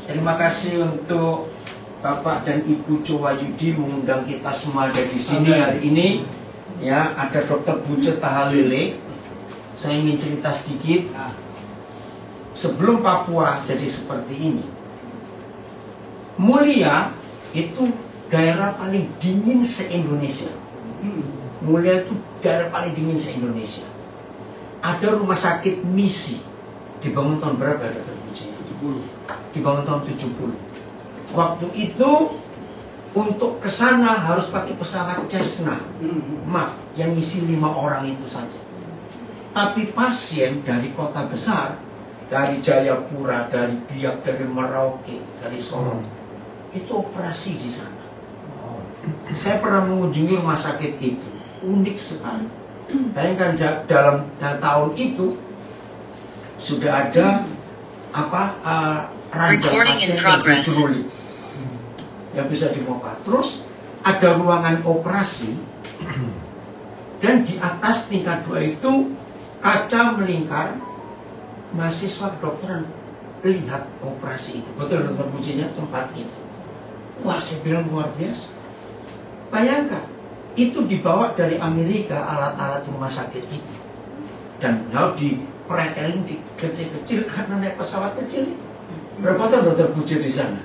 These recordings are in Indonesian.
Terima kasih untuk Bapak dan Ibu Cowayudi mengundang kita semua ada di sini hari ini. Ya, ada Dr. Buce Tahalele. Saya ingin cerita sedikit. Sebelum Papua jadi seperti ini, Mulia itu daerah paling dingin se-Indonesia. Mulia itu daerah paling dingin se-Indonesia. Ada rumah sakit misi dibangun tahun berapa ya, Dr. Buce? 70. Dibangun tahun 70. Waktu itu untuk ke sana harus pakai pesawat Cessna. Maaf, yang isi 5 orang itu saja. Tapi pasien dari kota besar, dari Jayapura, dari Biak, dari Merauke, dari Solo, itu operasi di sana. Saya pernah mengunjungi rumah sakit itu, unik sekali. Bayangkan dalam tahun itu sudah ada ranjang pasien yang hidrolik yang bisa dimopa. Terus ada ruangan operasi dan di atas tingkat 2 itu kaca melingkar. Mahasiswa kedokteran lihat operasi itu. Betul Dr. Bucinya tempat itu. Wah, saya bilang luar biasa. Bayangkan, itu dibawa dari Amerika alat-alat rumah sakit itu. Dan harus dipretelin di kecil-kecil karena naik pesawat kecil itu. Berapa tahun Dr. Buce di sana?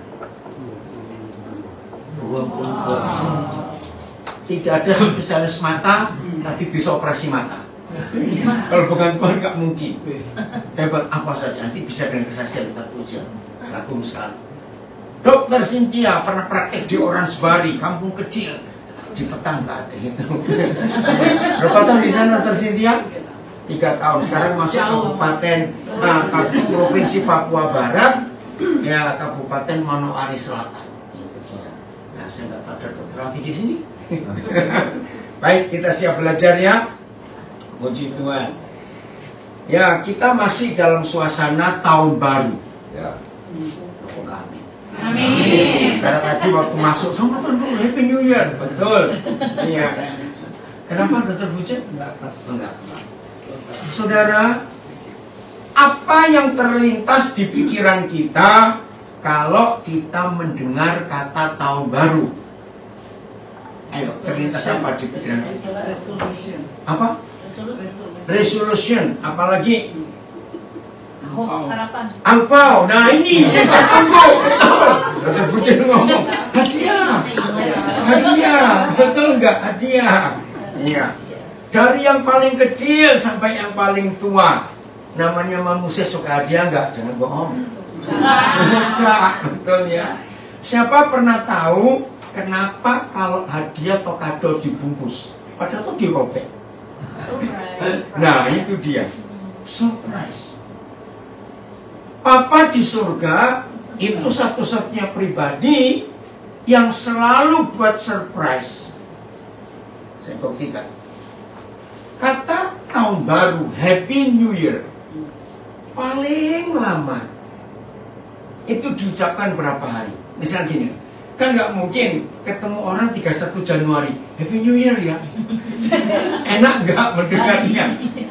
22 tahun. Tidak ada spesialis mata, tapi bisa operasi mata. Kalau bukan Tuhan nggak mungkin. Hebat apa saja nanti bisa dengan kesaksian Dr. Buce. Kagum sekali. Dokter Cynthia pernah praktek di Oransbari, kampung kecil di petang nggak ada itu. Berapa tahun di sana Dr. Cynthia? 3 tahun. Sekarang masuk kabupaten provinsi Papua Barat, ya Kabupaten Manokwari Selatan. Nah, saya nggak tahu ada dokter lagi di sini. Baik, kita siap belajar ya. Puji Tuhan. Ya, kita masih dalam suasana tahun baru. Ya. Amin. Amin. Karena tadi waktu masuk sama tahun baru, Happy New Year. Betul. Iya. Kenapa Dr. Buce? Enggak. Saudara, apa yang terlintas di pikiran kita kalau kita mendengar kata tahun baru? Ayo, terlintas apa di pikiran kita? Apa? Resolution. Apalagi? Angpau. Nah ini yang saya tunggu. Dr. Buce ngomong hadiah. Betul nggak? Hadiah. Iya. Dari yang paling kecil sampai yang paling tua. Namanya manusia suka hadiah nggak? Jangan bohong. Suka, betul ya. Siapa pernah tahu kenapa kalau hadiah atau kado dibungkus? Padahal itu dirobek. Nah itu dia. Surprise. Papa di surga itu satu-satunya pribadi yang selalu buat surprise. Saya buktikan. Kata tahun baru, Happy New Year, paling lama itu diucapkan berapa hari? Misal gini, kan nggak mungkin ketemu orang 31 Januari, Happy New Year ya. Enak nggak mendengarnya?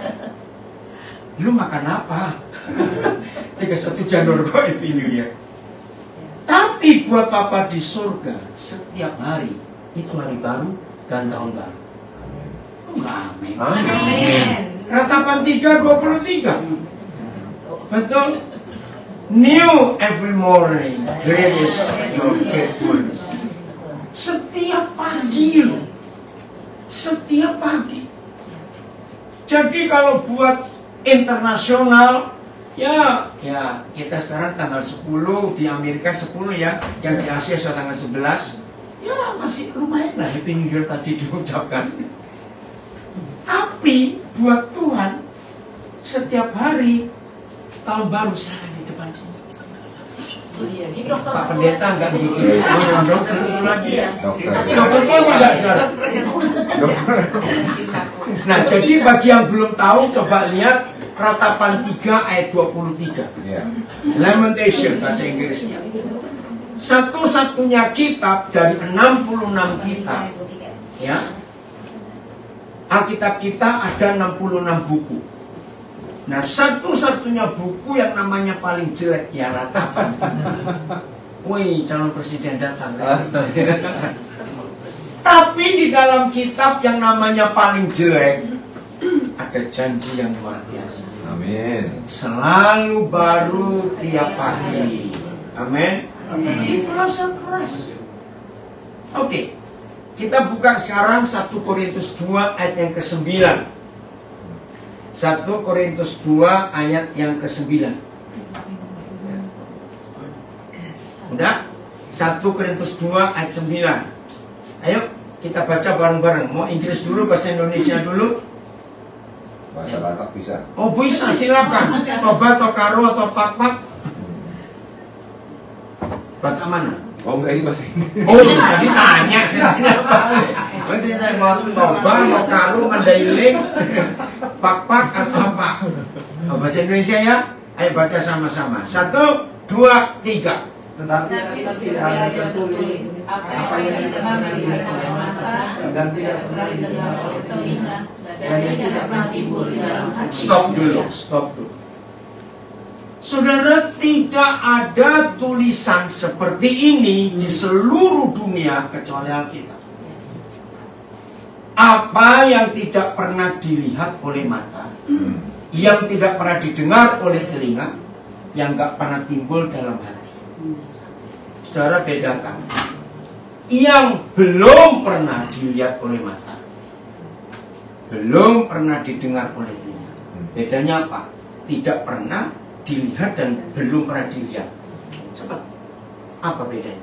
Lu makan apa? 31 Januari kok Happy New Year. Tapi buat Papa di surga, setiap hari itu hari baru dan tahun baru. Amin. Ratapan 3:23. Betul. New every morning, great is your faithfulness. Setiap pagi loh. Setiap pagi. Jadi kalau buat internasional, ya kita sekarang tanggal 10 di Amerika 10 ya, yang di Asia sudah tanggal 11. Ya masih lumayan lah Happy New Year tadi diucapkan. Tapi buat Tuhan setiap hari tahun baru silakan di depan sini. Pak Pendeta nggak begitu. Dokter itu lagi ya. Dokter itu nggak salah. Nah jadi bagi yang belum tahu coba lihat Ratapan 3 ayat 23. Lamentation bahasa Inggrisnya. Satu-satunya kitab dari 66 kitab, ya. Alkitab kita ada 66 buku. Nah, satu-satunya buku yang namanya paling jelek ya Ratapan. Wih, calon presiden datang. Tapi di dalam kitab yang namanya paling jelek ada janji yang luar biasa. Amin. Selalu baru tiap pagi. Amin. Itulah surprise. Oke, kita buka sekarang 1 Korintus 2 ayat yang ke-9. 1 Korintus 2 ayat yang ke-9. Udah? 1 Korintus 2 ayat 9. Ayo kita baca bareng-bareng. Mau Inggris dulu, bahasa Indonesia dulu? Bahasa Batak bisa. Oh bisa, silakan. Toba atau karo atau pak-pak. Batak mana? Oh enggak, ini bahasa Inggris. Oh bisa ditanya. Saya tidak balik. Berarti mau toba, mau karo, mandailing, pak-pak atau apa? Oh, bahasa Indonesia ya. Ayo baca sama-sama. 1, 2, 3. Tetapi tidak ada tertulis apa yang tidak pernah dilihat oleh mata dan tidak pernah didengar oleh telinga dan yang tidak pernah timbul di dalam hati. Stop dulu. Saudara, tidak ada tulisan seperti ini di seluruh dunia kecuali Alkitab. Apa yang tidak pernah dilihat oleh mata, yang tidak pernah didengar oleh telinga, yang gak pernah timbul dalam hati. Saudara, bedakan yang belum pernah dilihat oleh mata, belum pernah didengar oleh telinga. Bedanya apa? Tidak pernah dilihat dan belum pernah dilihat. Cepat, apa bedanya?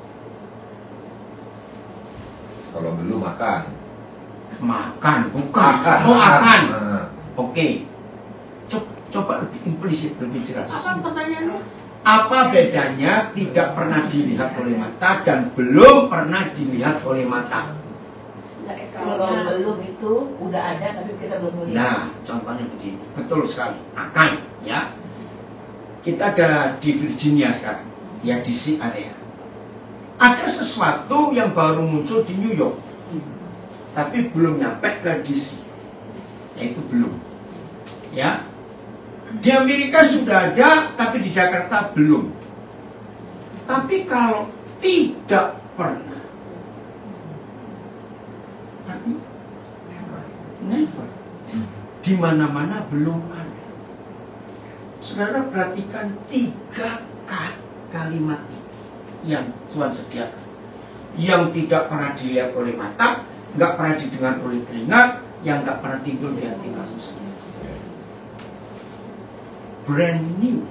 Kalau belum makan. Makan, bukan. Oh, akan. Oke. Coba lebih implisit, lebih jelas. Apa pertanyaannya? Apa bedanya tidak pernah dilihat oleh mata dan belum pernah dilihat oleh mata? Kalau belum itu udah ada tapi kita belum melihat. Nah, contohnya begini. Betul sekali. Akan, ya. Kita ada di Virginia sekarang, ya di DC area. Ada sesuatu yang baru muncul di New York, tapi belum nyampe ke DC. Yaitu belum. Ya. Di Amerika sudah ada, tapi di Jakarta belum. Tapi kalau tidak pernah, artinya never. Di mana-mana belum ada. Saudara perhatikan 3 kalimat ini yang Tuhan sediakan. Yang tidak pernah dilihat oleh mata, nggak pernah didengar oleh telinga, yang nggak pernah timbul di hati manusia. Brand new.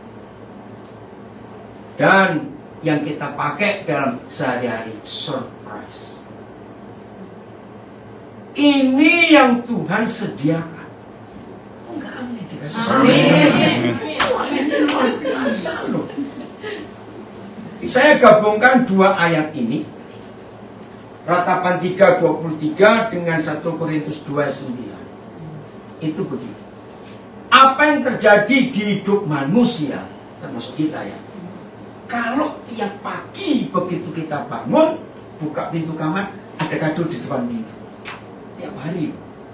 Dan yang kita pakai dalam sehari-hari, surprise. Ini yang Tuhan sediakan. Oh, enggak aneh dikasih surprise. Wah, ini luar biasa loh. Saya gabungkan 2 ayat ini, Ratapan 3:23 dengan 1 Korintus 2:9. Itu begitu. Apa yang terjadi di hidup manusia, termasuk kita ya, kalau tiap pagi begitu kita bangun, buka pintu kamar, ada kado di depan pintu. Tiap hari.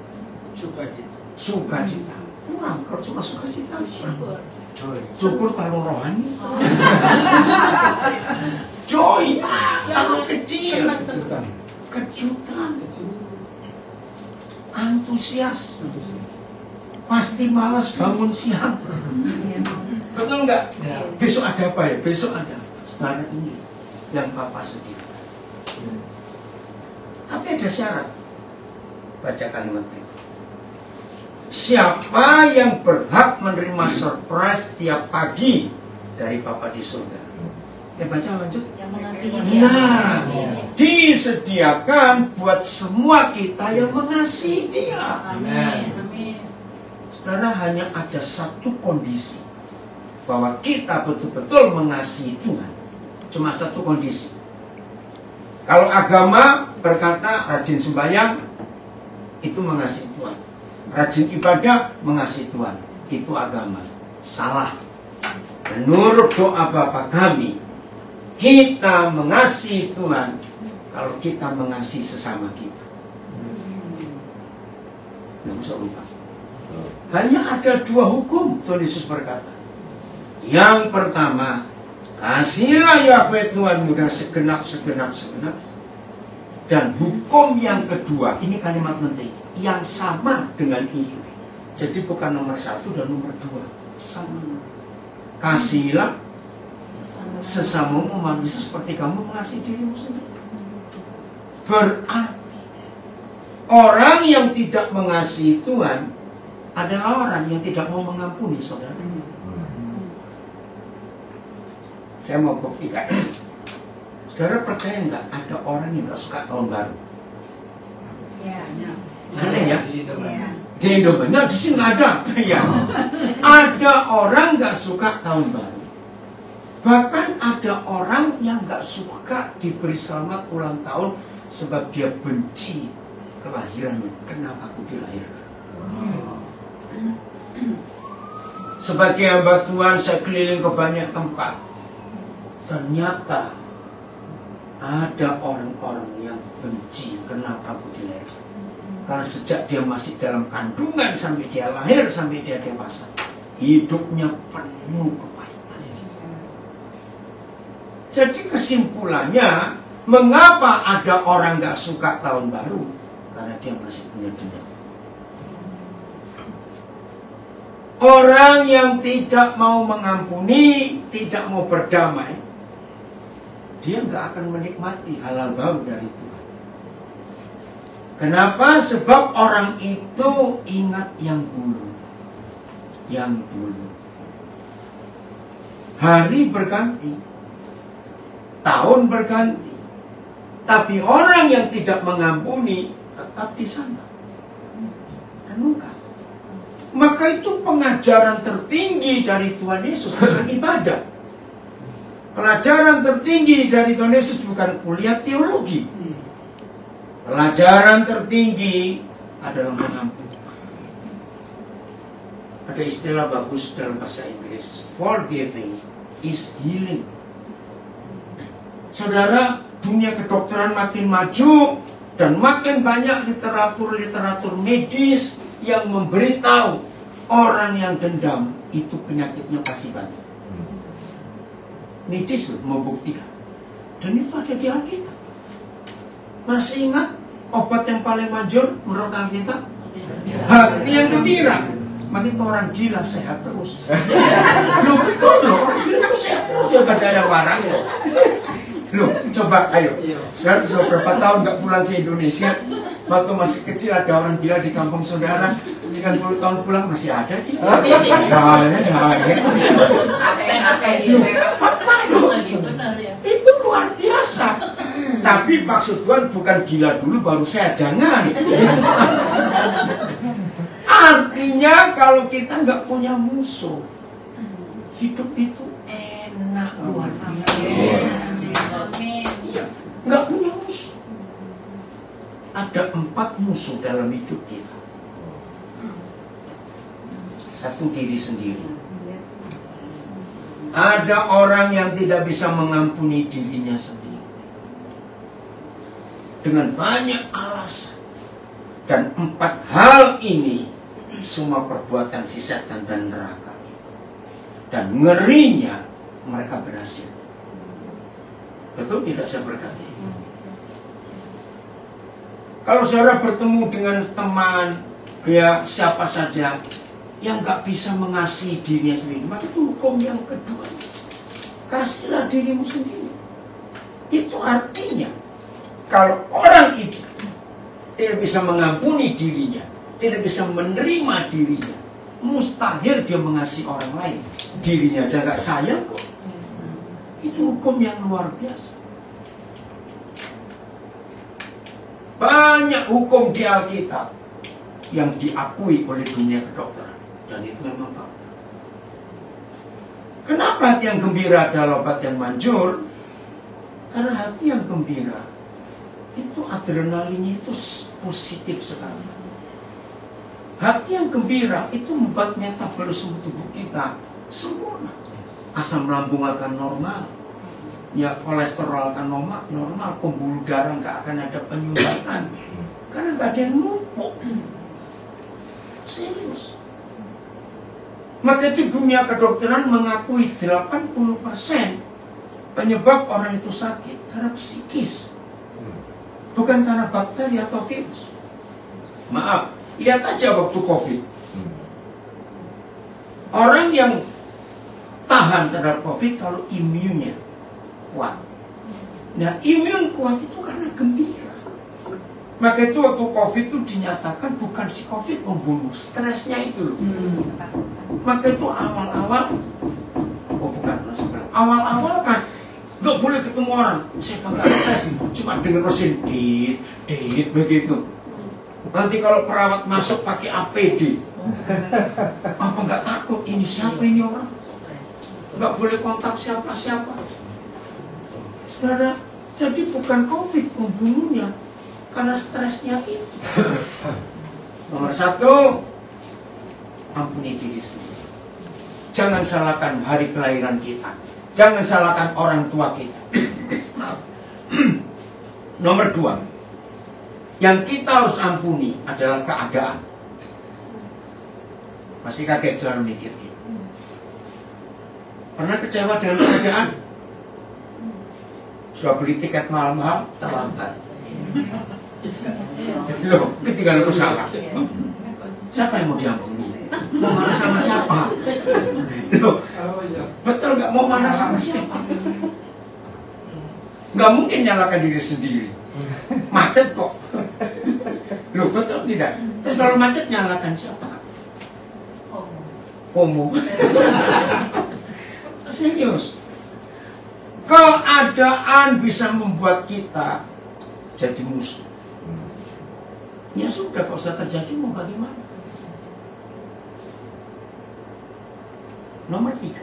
Sukacita. Kurang, kalau cuma sukacita. Syukur kalau rohani. Joy, kalau kecil. Kejutan. Antusias. Pasti malas bangun siang. Betul nggak? Ya. Besok ada apa ya? Besok ada. Sebenarnya ini yang Papa sediakan. Tapi ada syarat. Baca kalimat itu. Siapa yang berhak menerima surprise tiap pagi dari Papa di surga? Baca lanjut. Yang mengasihi dia. Nah, disediakan buat semua kita yang mengasihi dia. Amin. Karena hanya ada satu kondisi bahwa kita betul-betul mengasihi Tuhan. Cuma satu kondisi. Kalau agama berkata rajin sembahyang, itu mengasihi Tuhan. Rajin ibadah, mengasihi Tuhan. Itu agama. Salah. Menurut doa Bapa kami, kita mengasihi Tuhan kalau kita mengasihi sesama kita. Nggak usah lupa. Hanya ada 2 hukum, Tuhan Yesus berkata. Yang pertama, kasihlah Yahweh Tuhanmu dengan segenap. Dan hukum yang kedua, ini kalimat penting, yang sama dengan itu. Jadi bukan nomor 1 dan nomor 2, sama. Kasihilah sesamamu manusia seperti kamu mengasihi dirimu sendiri. Berarti orang yang tidak mengasihi Tuhan adalah orang yang tidak mau mengampuni saudara. Saya mau buktikan. Saudara percaya nggak ada orang yang nggak suka tahun baru? Ya. Ada ya? Ya. Di Indonesia di sini nggak ada. Ya. Ada orang nggak suka tahun baru. Bahkan ada orang yang nggak suka diberi selamat ulang tahun sebab dia benci kelahirannya. Kenapa aku dilahirkan? Sebagai hamba Tuhan saya keliling ke banyak tempat. Ternyata ada orang-orang yang benci kenapa aku dilahirkan. Karena sejak dia masih dalam kandungan sampai dia lahir sampai dia dewasa, hidupnya penuh kepahitan. Jadi kesimpulannya, mengapa ada orang gak suka tahun baru? Karena dia masih punya dendam. Orang yang tidak mau mengampuni, tidak mau berdamai, dia nggak akan menikmati halal baru dari Tuhan. Kenapa? Sebab orang itu ingat yang dulu. Yang dulu. Hari berganti, tahun berganti, tapi orang yang tidak mengampuni tetap di sana. Renungkan. Maka itu pengajaran tertinggi dari Tuhan Yesus, bukan ibadah. Pelajaran tertinggi dari Tuhan Yesus bukan kuliah teologi. Pelajaran tertinggi adalah mengampuni. Ada istilah bagus dalam bahasa Inggris, forgiving is healing. Saudara, dunia kedokteran makin maju dan makin banyak literatur medis yang memberitahu orang yang dendam itu penyakitnya pasti banyak. Medis membuktikan. Dan itu ada di Alkitab. Masih ingat obat yang paling manjur menurut Alkitab? Hati yang gembira. Makin orang gila sehat terus. Loh betul loh, orang gila itu sehat terus ya, gak ada yang warang loh. Loh coba ayo, saudara sudah berapa tahun gak pulang ke Indonesia? Waktu masih kecil ada orang gila di kampung saudara, 90 tahun pulang masih ada sih. Fakta loh. Itu luar biasa. Tapi maksud Tuhan bukan gila dulu baru saya, jangan. Artinya kalau kita nggak punya musuh, hidup itu enak luar biasa. Nggak punya musuh. Ada 4 musuh dalam hidup kita. 1 diri sendiri. Ada orang yang tidak bisa mengampuni dirinya sendiri dengan banyak alasan. Dan 4 hal ini semua perbuatan si setan dan neraka. Dan ngerinya mereka berhasil. Betul tidak saya berkata? Kalau saudara bertemu dengan teman, ya siapa saja yang nggak bisa mengasihi dirinya sendiri, maka itu hukum yang kedua. Kasihlah dirimu sendiri. Itu artinya kalau orang itu tidak bisa mengampuni dirinya, tidak bisa menerima dirinya, mustahil dia mengasihi orang lain. Dirinya aja nggak sayang kok. Itu hukum yang luar biasa. Banyak hukum di Alkitab yang diakui oleh dunia kedokteran, dan itu memang fakta. Kenapa hati yang gembira adalah obat yang manjur? Karena hati yang gembira itu adrenalinnya itu positif sekali. Hati yang gembira itu membuat metabolisme tubuh kita sempurna. Asam lambung akan normal, ya kolesterol akan normal, pembuluh darah nggak akan ada penyumbatan karena nggak ada yang numpuk. Serius. Maka itu dunia kedokteran mengakui 80% penyebab orang itu sakit karena psikis, bukan karena bakteri atau virus. Maaf, lihat aja waktu COVID. Orang yang tahan terhadap COVID kalau imunnya kuat. Nah, imun kuat itu karena gembira. Maka itu waktu COVID itu dinyatakan bukan si COVID membunuh, stresnya itu loh. Maka itu awal-awal, oh bukan, awal-awal kan nggak boleh ketemu orang. Saya nggak stres, cuma denger mesin dit begitu. Nanti kalau perawat masuk pakai APD, apa nggak takut? Ini siapa ini orang? Nggak boleh kontak siapa-siapa. Saudara, jadi bukan COVID membunuhnya, karena stresnya itu. Nomor 1, ampuni diri sendiri. Jangan salahkan hari kelahiran kita. Jangan salahkan orang tua kita. Maaf. Nomor 2, yang kita harus ampuni adalah keadaan. Masih kaget selalu mikir. Pernah kecewa dengan keadaan? Sudah beli tiket mahal-mahal, terlambat. Loh, ketinggalan pesawat. Siapa yang mau diampuni? Mau marah sama siapa? Loh, betul nggak mau marah sama siapa? Nggak mungkin nyalakan diri sendiri. Macet kok. Loh, betul tidak? Terus kalau macet nyalakan siapa? Homo. Serius. Keadaan bisa membuat kita jadi musuh. Ya sudah, kalau sudah terjadi mau bagaimana? Nomor 3.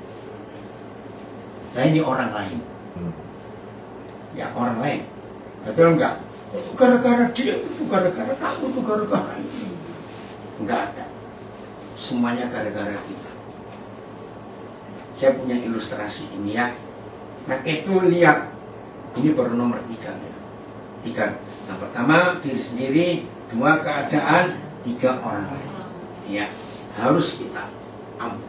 Nah ini orang lain. Ya orang lain. Betul enggak? Itu gara-gara dia, itu gara-gara kamu, itu gara-gara ini. Enggak ada. Semuanya gara-gara kita. Saya punya ilustrasi ini ya. Maka itu lihat. Ini baru nomor 3. 3. Yang pertama diri sendiri, 2 keadaan, 3 orang lain. Ya, harus kita ampuni.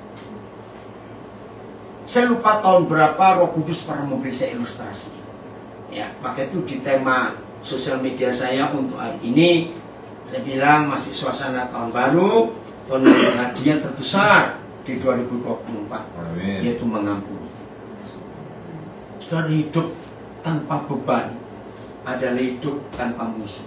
Saya lupa tahun berapa Roh Kudus pernah memberi saya ilustrasi. Ya, maka itu di tema sosial media saya untuk hari ini, saya bilang masih suasana tahun baru, tahun hadiah terbesar di 2024, yaitu mengampuni. Saudara, hidup tanpa beban adalah hidup tanpa musuh.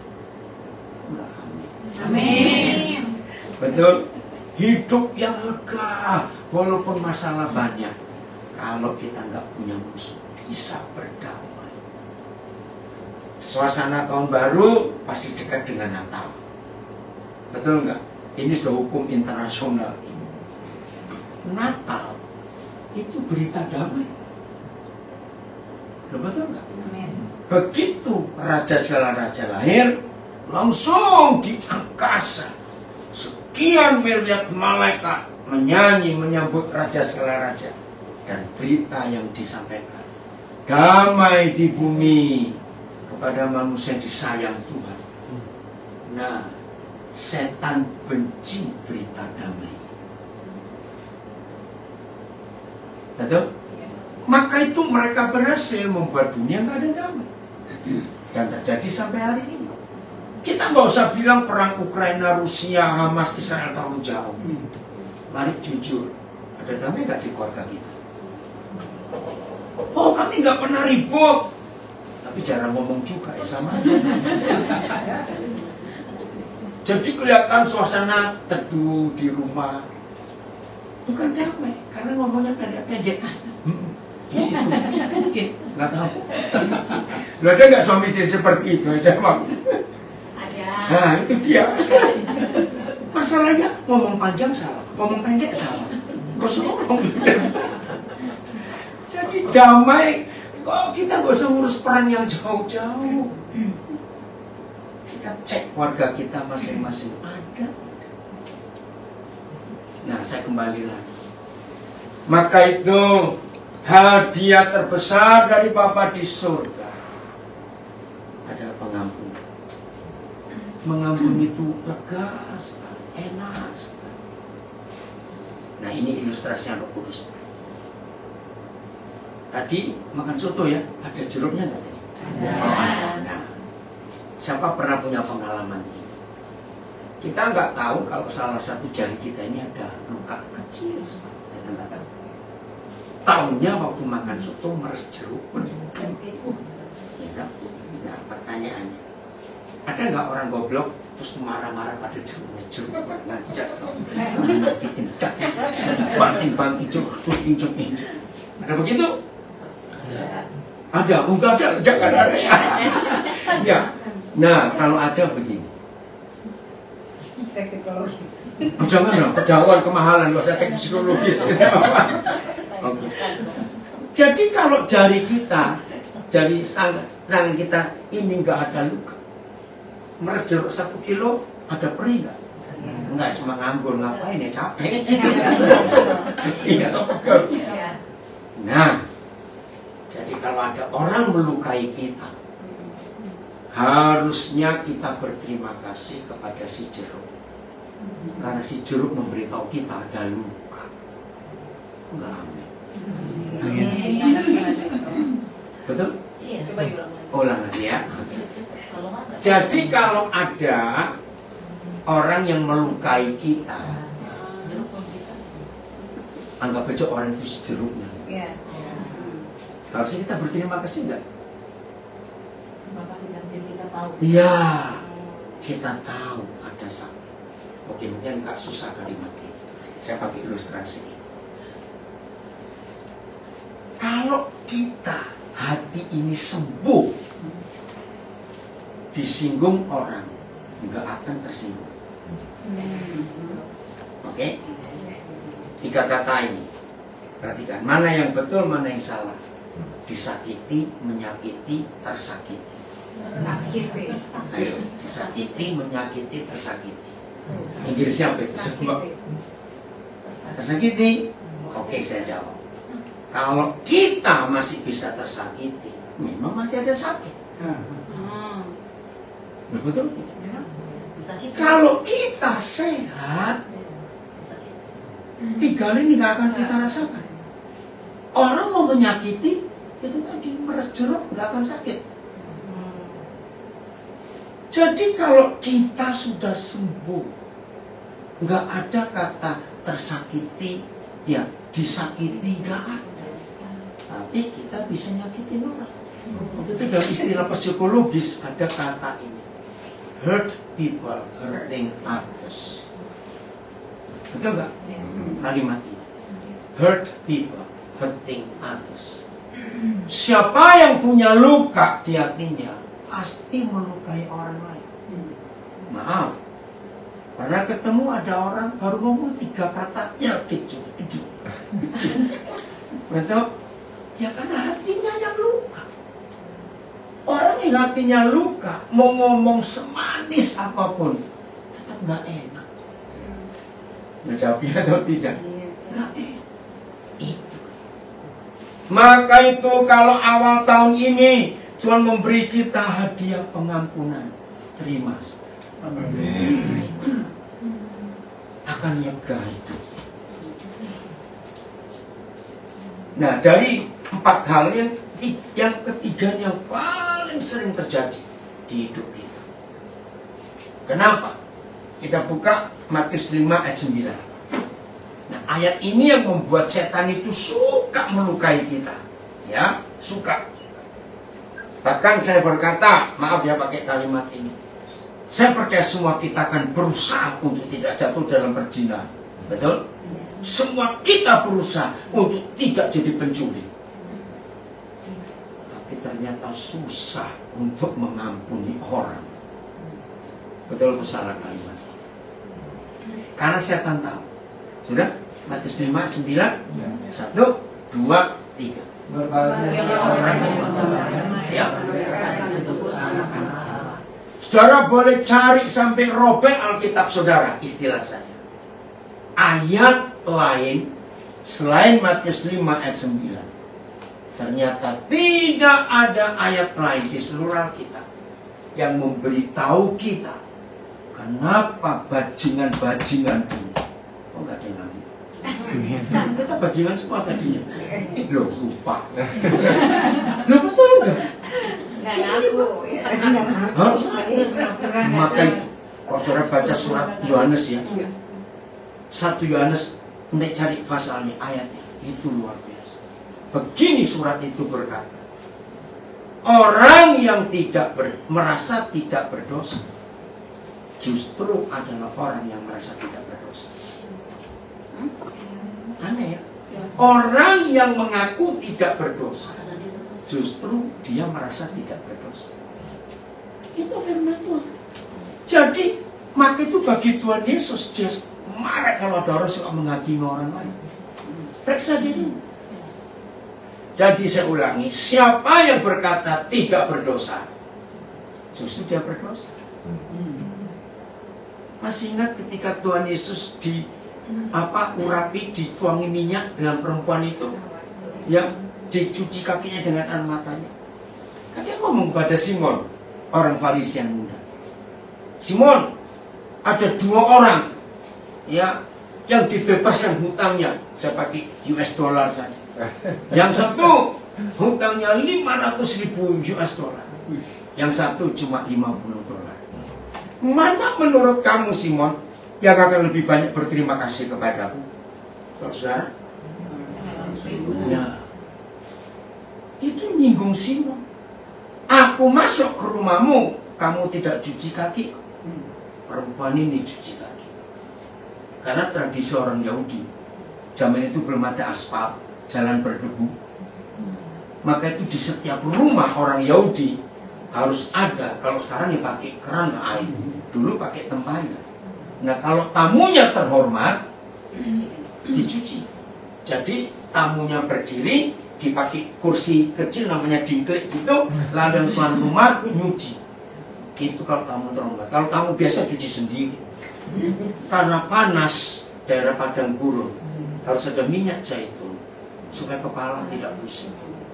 Amin. Betul? Hidup yang lega walaupun masalah banyak. Kalau kita nggak punya musuh, bisa berdamai. Suasana tahun baru pasti dekat dengan Natal. Betul nggak? Ini sudah hukum internasional ini. Natal itu berita damai. Betul nggak? Begitu Raja segala Raja lahir, langsung di angkasa sekian miliar malaikat menyanyi menyambut Raja segala Raja. Dan berita yang disampaikan, damai di bumi kepada manusia disayang Tuhan. Nah, setan benci berita damai. Betul? Maka itu mereka berhasil membuat dunia nggak ada damai. Dan terjadi sampai hari ini. Kita nggak usah bilang perang Ukraina, Rusia, Hamas, Israel terlalu jauh. Mari jujur, ada damai nggak di keluarga kita? Oh, kami nggak pernah ribut, tapi jarang ngomong juga ya sama aja. Jadi kelihatan suasana teduh di rumah, bukan damai, karena ngomongnya pendek-pendek. Di situ mungkin nggak tahu. Lo ada nggak suami istri seperti itu? Saya mau. Ada. Nah itu dia. Masalahnya ngomong panjang salah, ngomong pendek salah. Gak ngomong. Jadi damai. Kok kita gak usah ngurus perang yang jauh-jauh. Kita cek warga kita masing-masing ada. Nah saya kembali lagi. Maka itu hadiah terbesar dari Bapa di surga adalah pengampunan. Mengampuni itu lega sekali, enak sekali. Nah, ini ilustrasinya Roh Kudus. Tadi makan soto ya, ada jeruknya nggak tadi? Nah, siapa pernah punya pengalaman ini? Kita nggak tahu kalau salah satu jari kita ini ada luka kecil, kita nggak tahu. Taunya waktu makan soto meres jeruk. Ya, nah, pertanyaannya, ada nggak orang goblok terus marah-marah pada jeruknya? Jeruk ngajak, bikin cak, banting jeruk, ini. Ada begitu? Ada, enggak ada, jangan ada ya. Ya. Nah, kalau ada begini. Cek psikologis. Oh, jangan kemahalan, nggak usah cek psikologis. Oke. Jadi kalau jari kita, jari tangan kita ini nggak ada luka, meres jeruk 1 kilo, ada perih nggak? Enggak, cuma nganggur, ngapain ya, capek. Iya, betul. Nah, jadi kalau ada orang melukai kita, harusnya kita berterima kasih kepada si jeruk. Karena si jeruk memberitahu kita ada luka. Enggak aneh. Betul? Iya, coba diulang lagi. Ulang lagi ya. Kalau ada. Jadi kalau ada orang yang melukai kita, Jeruk pun kita. anggap aja orang itu si jeruknya. Iya. Harusnya kita berterima kasih enggak? Terima kasih dan kita tahu. Iya, kita tahu ada sakit. Oke, mungkin nggak susah kalimat ini. Saya pakai ilustrasi. Kalau kita hati ini sembuh, disinggung orang, nggak akan tersinggung. Oke? 3 kata ini. Perhatikan, mana yang betul, mana yang salah. Disakiti, menyakiti, tersakiti. Ayo, disakiti, menyakiti, tersakiti. Inggrisnya apa itu? Tersakiti? Oke, saya jawab. Kalau kita masih bisa tersakiti, memang masih ada sakit. Betul? Kalau kita sehat, 3 ini nggak akan kita rasakan. Orang mau menyakiti, itu tadi meres jeruk nggak akan sakit. Jadi kalau kita sudah sembuh, nggak ada kata tersakiti, ya disakiti, nggak ada. Tapi kita bisa nyakitin orang. Itu dalam istilah psikologis ada kata ini, hurt people, hurting others. Betul nggak? Kalimat ini, hurt people, hurting others. Siapa yang punya luka di hatinya pasti melukai orang lain. Maaf, pernah ketemu ada orang baru ngomong 3 kata nyakit juga. Betul? Ya karena hatinya yang luka. Orang yang hatinya luka mau ngomong semanis apapun tetap nggak enak. Menjawabnya atau tidak? Nggak enak. Itu. Maka itu kalau awal tahun ini Tuhan memberi kita hadiah pengampunan, terima. Akan lega hidup. Nah, dari 4 hal yang ketiganya paling sering terjadi di hidup kita. Kenapa? Kita buka Matius 5 ayat 9. Nah, ayat ini yang membuat setan itu suka melukai kita. Ya, suka. Bahkan saya berkata, maaf ya pakai kalimat ini, saya percaya semua kita akan berusaha untuk tidak jatuh dalam perzinahan. Betul? Semua kita berusaha untuk tidak jadi pencuri. Tapi ternyata susah untuk mengampuni orang. Betul atau salah kalimat? Karena setan tahu. Sudah? Matius 5, 9 1, 2, 3. Ya. Saudara boleh cari sampai robek Alkitab saudara, istilah saya. Ayat lain selain Matius 5 ayat 9. Ternyata tidak ada ayat lain di seluruh Alkitab yang memberitahu kita kenapa bajingan-bajingan ini. Oh, nggak ada yang ngambil. Kita bajingan semua tadinya. Loh, lupa. Loh, betul enggak? Nggak ngaku. Harus maka kalau saudara baca surat Yohanes ya, 1 Yohanes, nanti cari pasalnya, ayatnya, itu luar biasa. Begini surat itu berkata, orang yang merasa tidak berdosa, justru adalah orang yang merasa tidak berdosa. Aneh ya? Orang yang mengaku tidak berdosa, justru dia merasa tidak berdosa. Itu firman Tuhan. Jadi, maka itu bagi Tuhan Yesus, dia marah kalau ada orang suka menghakimi orang lain. Periksa diri. Jadi saya ulangi, siapa yang berkata tidak berdosa, justru dia berdosa. Masih ingat ketika Tuhan Yesus urapi, dituangi minyak dengan perempuan itu, yang dicuci kakinya dengan air matanya. Kan dia ngomong kepada Simon, orang Farisi yang muda, Simon, ada 2 orang ya yang dibebaskan hutangnya, saya pakai US dollar saja. Yang satu hutangnya 500.000 US dollar, yang satu cuma 50 dolar. Mana menurut kamu Simon yang akan lebih banyak berterima kasih kepadaku? Saudara? Nah, itu nyinggung Simon. Aku masuk ke rumahmu, kamu tidak cuci kaki. Perempuan ini cuci kaki. Karena tradisi orang Yahudi, zaman itu belum ada aspal, jalan berdebu. Maka itu di setiap rumah orang Yahudi harus ada. Kalau sekarang ya pakai keran air, dulu pakai tempayan. Nah, kalau tamunya terhormat, dicuci. Jadi tamunya berdiri, dipakai kursi kecil namanya dingklik gitu, lalu tuan rumah nyuci. Itu kalau tamu terhormat. Kalau tamu biasa cuci sendiri. Karena panas daerah padang gurun, harus ada minyak zaitun supaya kepala tidak pusing.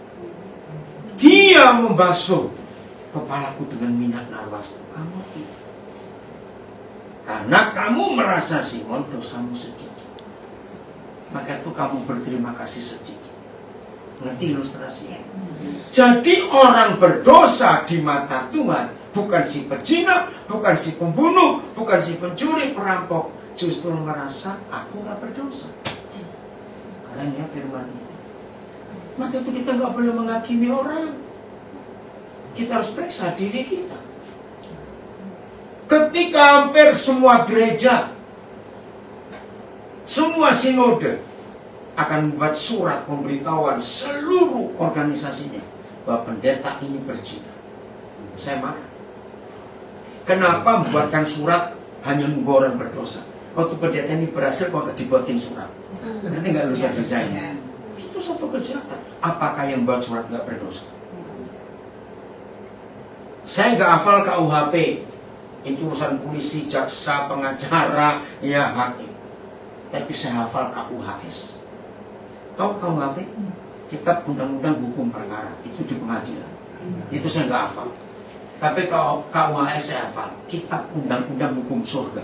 Dia membasuh kepalaku dengan minyak narwastu, kamu tidak. Karena kamu merasa Simon dosamu sedikit, maka itu kamu berterima kasih sedikit. Ngerti ilustrasinya? Jadi orang berdosa di mata Tuhan bukan si pezina, bukan si pembunuh, bukan si pencuri, perampok, justru merasa aku gak berdosa. Karena ini firman ini. Maka itu kita gak boleh menghakimi orang. Kita harus periksa diri kita. Ketika hampir semua gereja, semua sinode akan membuat surat pemberitahuan seluruh organisasinya bahwa pendeta ini berzina, saya marah. Kenapa membuatkan surat hanya nunggu orang berdosa? Waktu pendeta ini berhasil kok gak dibuatin surat? Nanti nggak lulus selesai. Itu satu kejahatan. Apakah yang buat surat nggak berdosa? Saya nggak hafal KUHP. Itu urusan polisi, jaksa, pengacara, ya hakim. Tapi saya hafal KUHS. Tahu KUHP? Kitab Undang-Undang Hukum Perkara. Itu di pengadilan. Itu saya nggak hafal. Tapi kalau KUHS saya hafal. Kitab Undang-Undang Hukum Surga.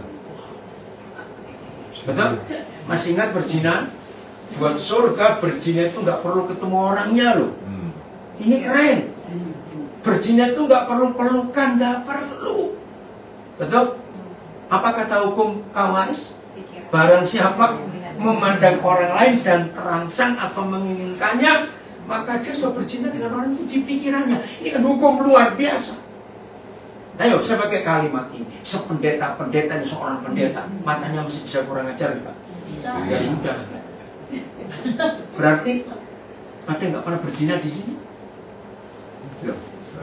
Betul? Masih ingat berzina? Buat surga berzina itu nggak perlu ketemu orangnya loh. Ini keren. Berzina itu nggak perlu pelukan, nggak perlu. Betul? Apa kata hukum KUHS? Barang siapa memandang orang lain dan terangsang atau menginginkannya, maka dia sudah berzina dengan orang itu di pikirannya. Ini kan hukum luar biasa. Ayo, saya pakai kalimat ini. Sependeta-pendeta ini seorang pendeta, matanya masih bisa kurang ajar, Pak? Bisa. Ya sudah. Berarti ada nggak pernah berzina di sini? Loh.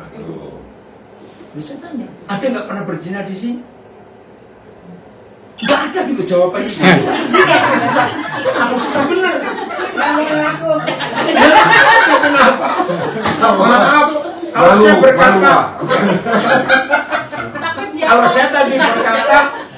Bisa tanya, ada nggak pernah berzina di sini? Nggak ada gitu jawabannya. Kenapa susah benar? Ngaku. Kenapa? Maaf, kalau saya berkata, kalau saya tadi berkata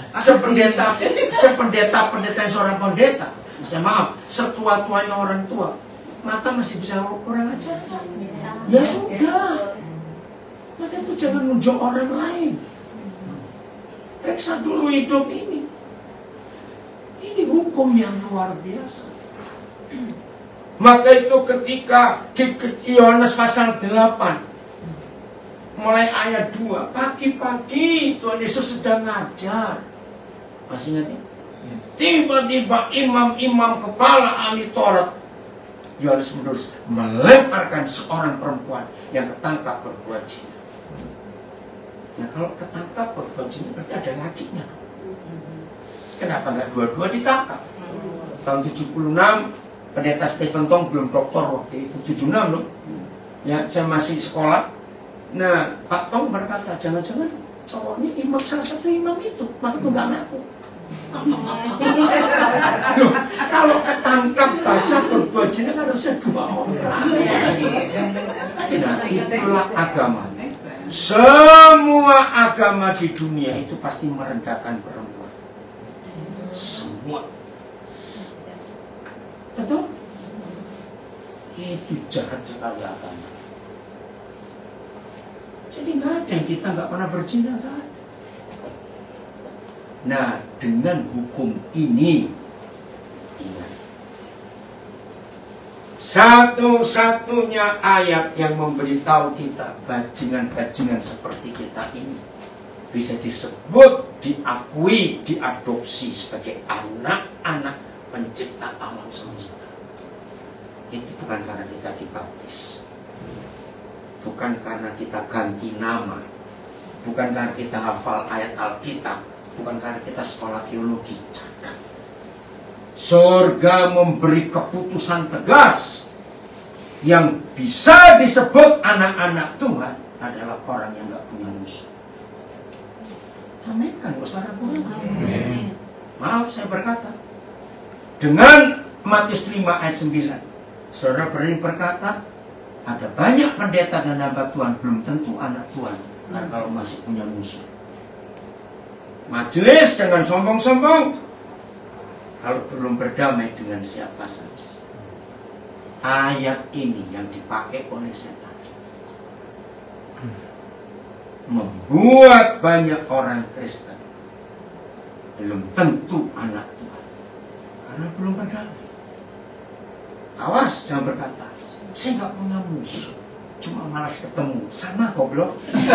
sependeta seorang pendeta, saya maaf, setua-tuanya orang tua, mata masih bisa kurang ajar. Ya sudah. Maka itu jangan nunjuk orang lain. Periksa dulu hidup ini. Ini hukum yang luar biasa. Maka itu ketika di Yohanes pasal 8 mulai ayat 2, pagi-pagi Tuhan Yesus sedang ngajar. Masih ingat ya? Tiba-tiba imam-imam kepala ahli Taurat Yohanes menerus melemparkan seorang perempuan yang ketangkap berbuat zina. Nah kalau ketangkap berbuat zina berarti ada lakinya. Kenapa nggak dua-dua ditangkap? Tahun 76 Pendeta Stephen Tong belum doktor waktu itu, 76 loh. Ya, saya masih sekolah. Nah, Pak Tong berkata, jangan-jangan cowoknya imam, salah satu imam itu, maka itu nggak ngaku. Loh, kalau ketangkap basah berbuat zina kan harusnya 2 orang. Nah, itulah agama. Semua agama di dunia itu pasti merendahkan perempuan. Semua. Betul? Itu jahat sekali agama. Jadi nggak ada yang kita nggak pernah berzina, kan? Nah, dengan hukum ini, ingat, satu-satunya ayat yang memberitahu kita bajingan-bajingan seperti kita ini bisa disebut, diakui, diadopsi sebagai anak-anak pencipta alam semesta. Itu bukan karena kita dibaptis, bukan karena kita ganti nama, bukan karena kita hafal ayat Alkitab, bukan karena kita sekolah teologi. Catat, surga memberi keputusan tegas yang bisa disebut anak-anak Tuhan adalah orang yang gak punya musuh. Amin kan, saudara? Maaf saya berkata, dengan Matius 5 ayat 9, saudara berani berkata, ada banyak pendeta dan hamba Tuhan belum tentu anak Tuhan, karena kalau masih punya musuh. Majelis jangan sombong-sombong kalau belum berdamai dengan siapa saja. Ayat ini yang dipakai oleh setan membuat banyak orang Kristen belum tentu anak Tuhan karena belum berdamai. Awas, jangan berkata, saya nggak punya musuh, cuma malas ketemu. Sama goblok.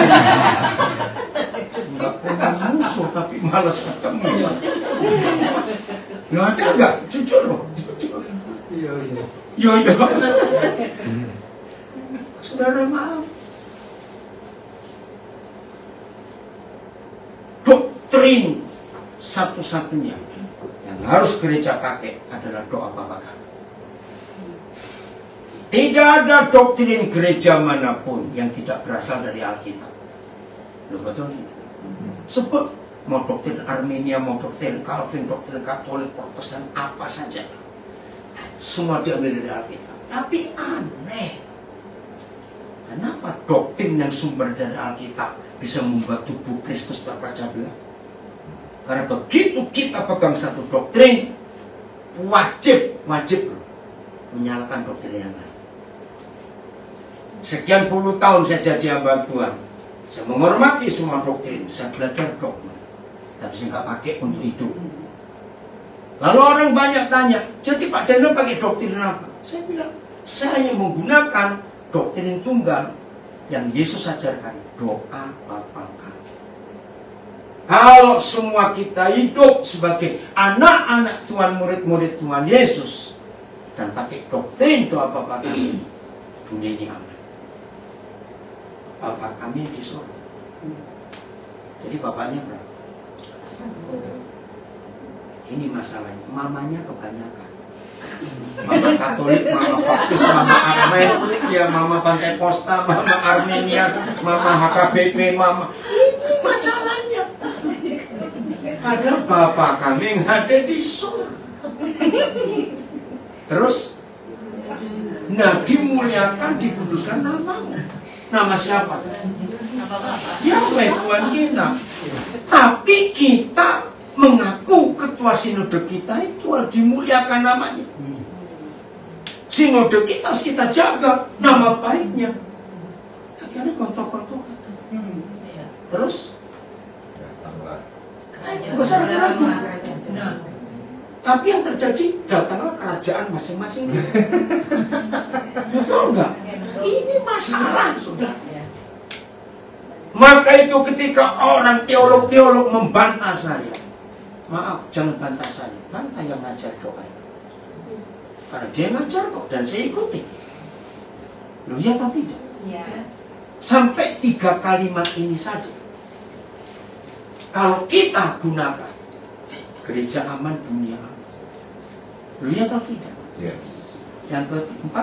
Nggak punya musuh tapi malas ketemu. Nggak ada nggak? Jujur loh. Yo. Saudara, maaf. Doktrin satu-satunya yang harus gereja pakai adalah doa Bapa Kami. Tidak ada doktrin gereja manapun yang tidak berasal dari Alkitab. Loh, betul? Sebut mau doktrin Armenia, mau doktrin Calvin, doktrin Katolik, Protestan, apa saja, semua diambil dari Alkitab. Tapi aneh, kenapa doktrin yang sumber dari Alkitab bisa membuat tubuh Kristus terpecah belah? Karena begitu kita pegang satu doktrin, wajib menyalakan doktrin yang lain. Sekian puluh tahun saya jadi hamba Tuhan, saya menghormati semua doktrin, saya belajar dogma, tapi saya nggak pakai untuk hidup. Lalu orang banyak tanya, jadi Pak Daniel pakai doktrin apa? Saya bilang, saya menggunakan doktrin tunggal yang Yesus ajarkan, doa Bapa Kami. Kalau semua kita hidup sebagai anak-anak Tuhan, murid-murid Tuhan Yesus, dan pakai doktrin doa Bapa Kami, dunia ini aman. Bapa Kami di surga. Jadi bapaknya berapa? Ini masalahnya, mamanya kebanyakan. Mama Katolik, mama Baptis, mama Armen, ya mama Pantai Kosta, mama Armenia, mama HKBP, mama. Ini masalahnya. Ada Bapa Kami yang ada di surga. Terus, nah dimuliakan, dikuduskan namamu. Nama siapa? Yahweh Tuhan kita. Tapi kita mengaku ketua sinode kita itu harus dimuliakan namanya. Sinode kita harus kita jaga nama baiknya. Akhirnya kotor-kotor. Terus? Nggak usah ragu. Nah, Tapi yang terjadi, datanglah kerajaan masing-masing. Betul enggak? Ini masalah, sudah. Maka itu ketika orang teolog-teolog membantah saya, maaf, jangan bantah saya, bantah yang ngajar doa. Karena dia ngajar kok, dan saya ikuti. Loh ya atau tidak? Ya. Sampai 3 kalimat ini saja. Kalau kita gunakan, gereja aman, dunia aman. Loh ya atau tidak? Ya. Yang keempat,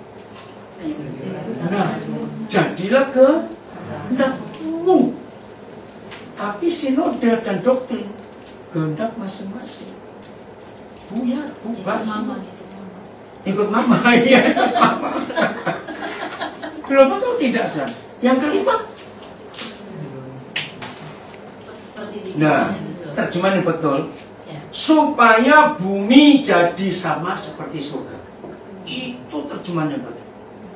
nah, jadilah kehendakmu. Tapi sinode dan doktrin kehendak masing-masing. Buyar, bubar semua. Ikut mama, ya. Belum betul tidak, San? Yang kelima. Nah, terjemahan yang betul. Supaya bumi jadi sama seperti surga. Itu terjemahan yang betul.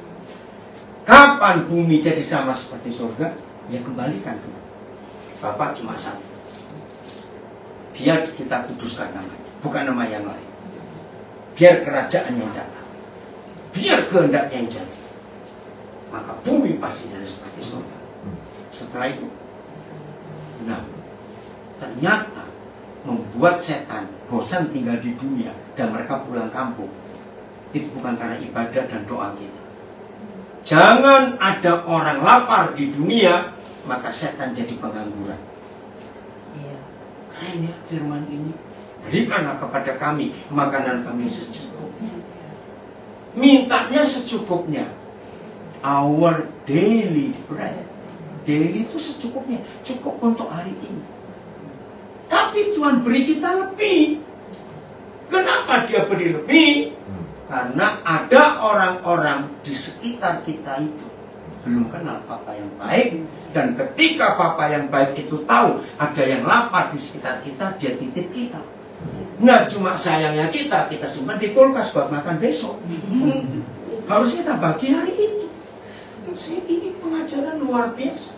Kapan bumi jadi sama seperti surga? Ya kembalikan dulu. Bapak cuma satu. Dia kita kuduskan namanya, bukan nama yang lain. Biar kerajaan yang datang, biar kehendaknya yang jadi, maka bumi pasti jadi seperti surga. Setelah itu, nah, ternyata membuat setan bosan tinggal di dunia dan mereka pulang kampung. Itu bukan karena ibadah dan doa kita. Jangan ada orang lapar di dunia, maka setan jadi pengangguran. Keren ya firman ini. Berikanlah kepada kami makanan kami secukupnya. Mintanya secukupnya. Our daily bread. Daily itu secukupnya. Cukup untuk hari ini. Tapi Tuhan beri kita lebih. Kenapa dia beri lebih? Karena ada orang-orang di sekitar kita itu belum kenal Bapa yang baik. Dan ketika Bapa yang baik itu tahu ada yang lapar di sekitar kita, dia titip kita. Nah, cuma sayangnya kita simpan di kulkas buat makan besok. Harus kita bagi hari itu. Ini pengajaran luar biasa.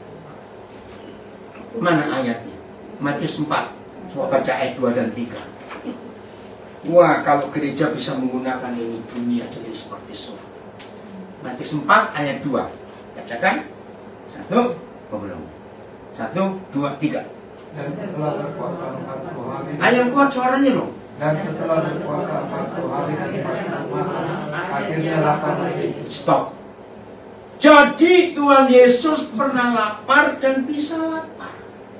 Mana ayatnya? Matius 4. Coba baca ayat 2 dan 3. Wah, kalau gereja bisa menggunakan ini, dunia jadi seperti surga. Matius 4 ayat 2. Bacakan. 1, belum. 1, 2, 3. Dan setelah berpuasa 40 hari. Ayam kuat suaranya loh. Dan setelah berpuasa 40 hari dan 40 malam, akhirnya lapar lagi. Stop. Jadi Tuhan Yesus pernah lapar dan bisa lapar.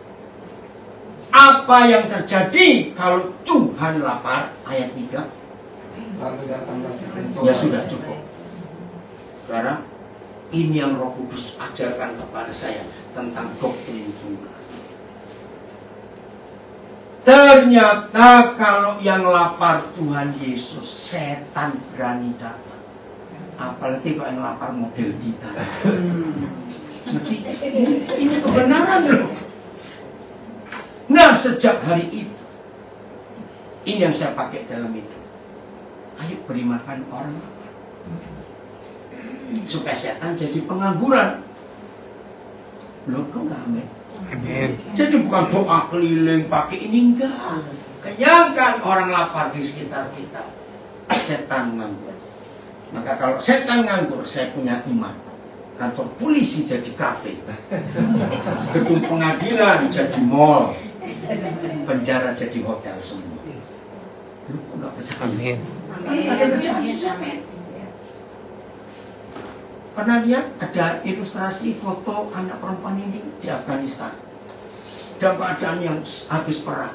Apa yang terjadi kalau Tuhan lapar? Ayat 3. Lalu datanglah si pencuri. Ya sudah cukup. Sekarang ini yang Roh Kudus ajarkan kepada saya tentang doktrin tunggal. Ternyata kalau yang lapar Tuhan Yesus, setan berani datang. Apalagi kalau yang lapar model kita. Ini kebenaran loh. Nah, sejak hari itu, ini yang saya pakai dalam itu. Ayo beri makan orang lapar. Supaya setan jadi pengangguran. Belum kok nggak, amin. Amin. Jadi bukan doa keliling pakai ini, enggak. Kenyangkan orang lapar di sekitar kita. Setan nganggur. Maka kalau setan nganggur, saya punya iman. Kantor polisi jadi kafe. Gedung pengadilan jadi mall. Penjara jadi hotel semua. Lu kok nggak percaya? Amin. Ada percaya siapa? Pernah lihat ada ilustrasi foto anak perempuan ini di Afghanistan. Dalam keadaan yang habis perang.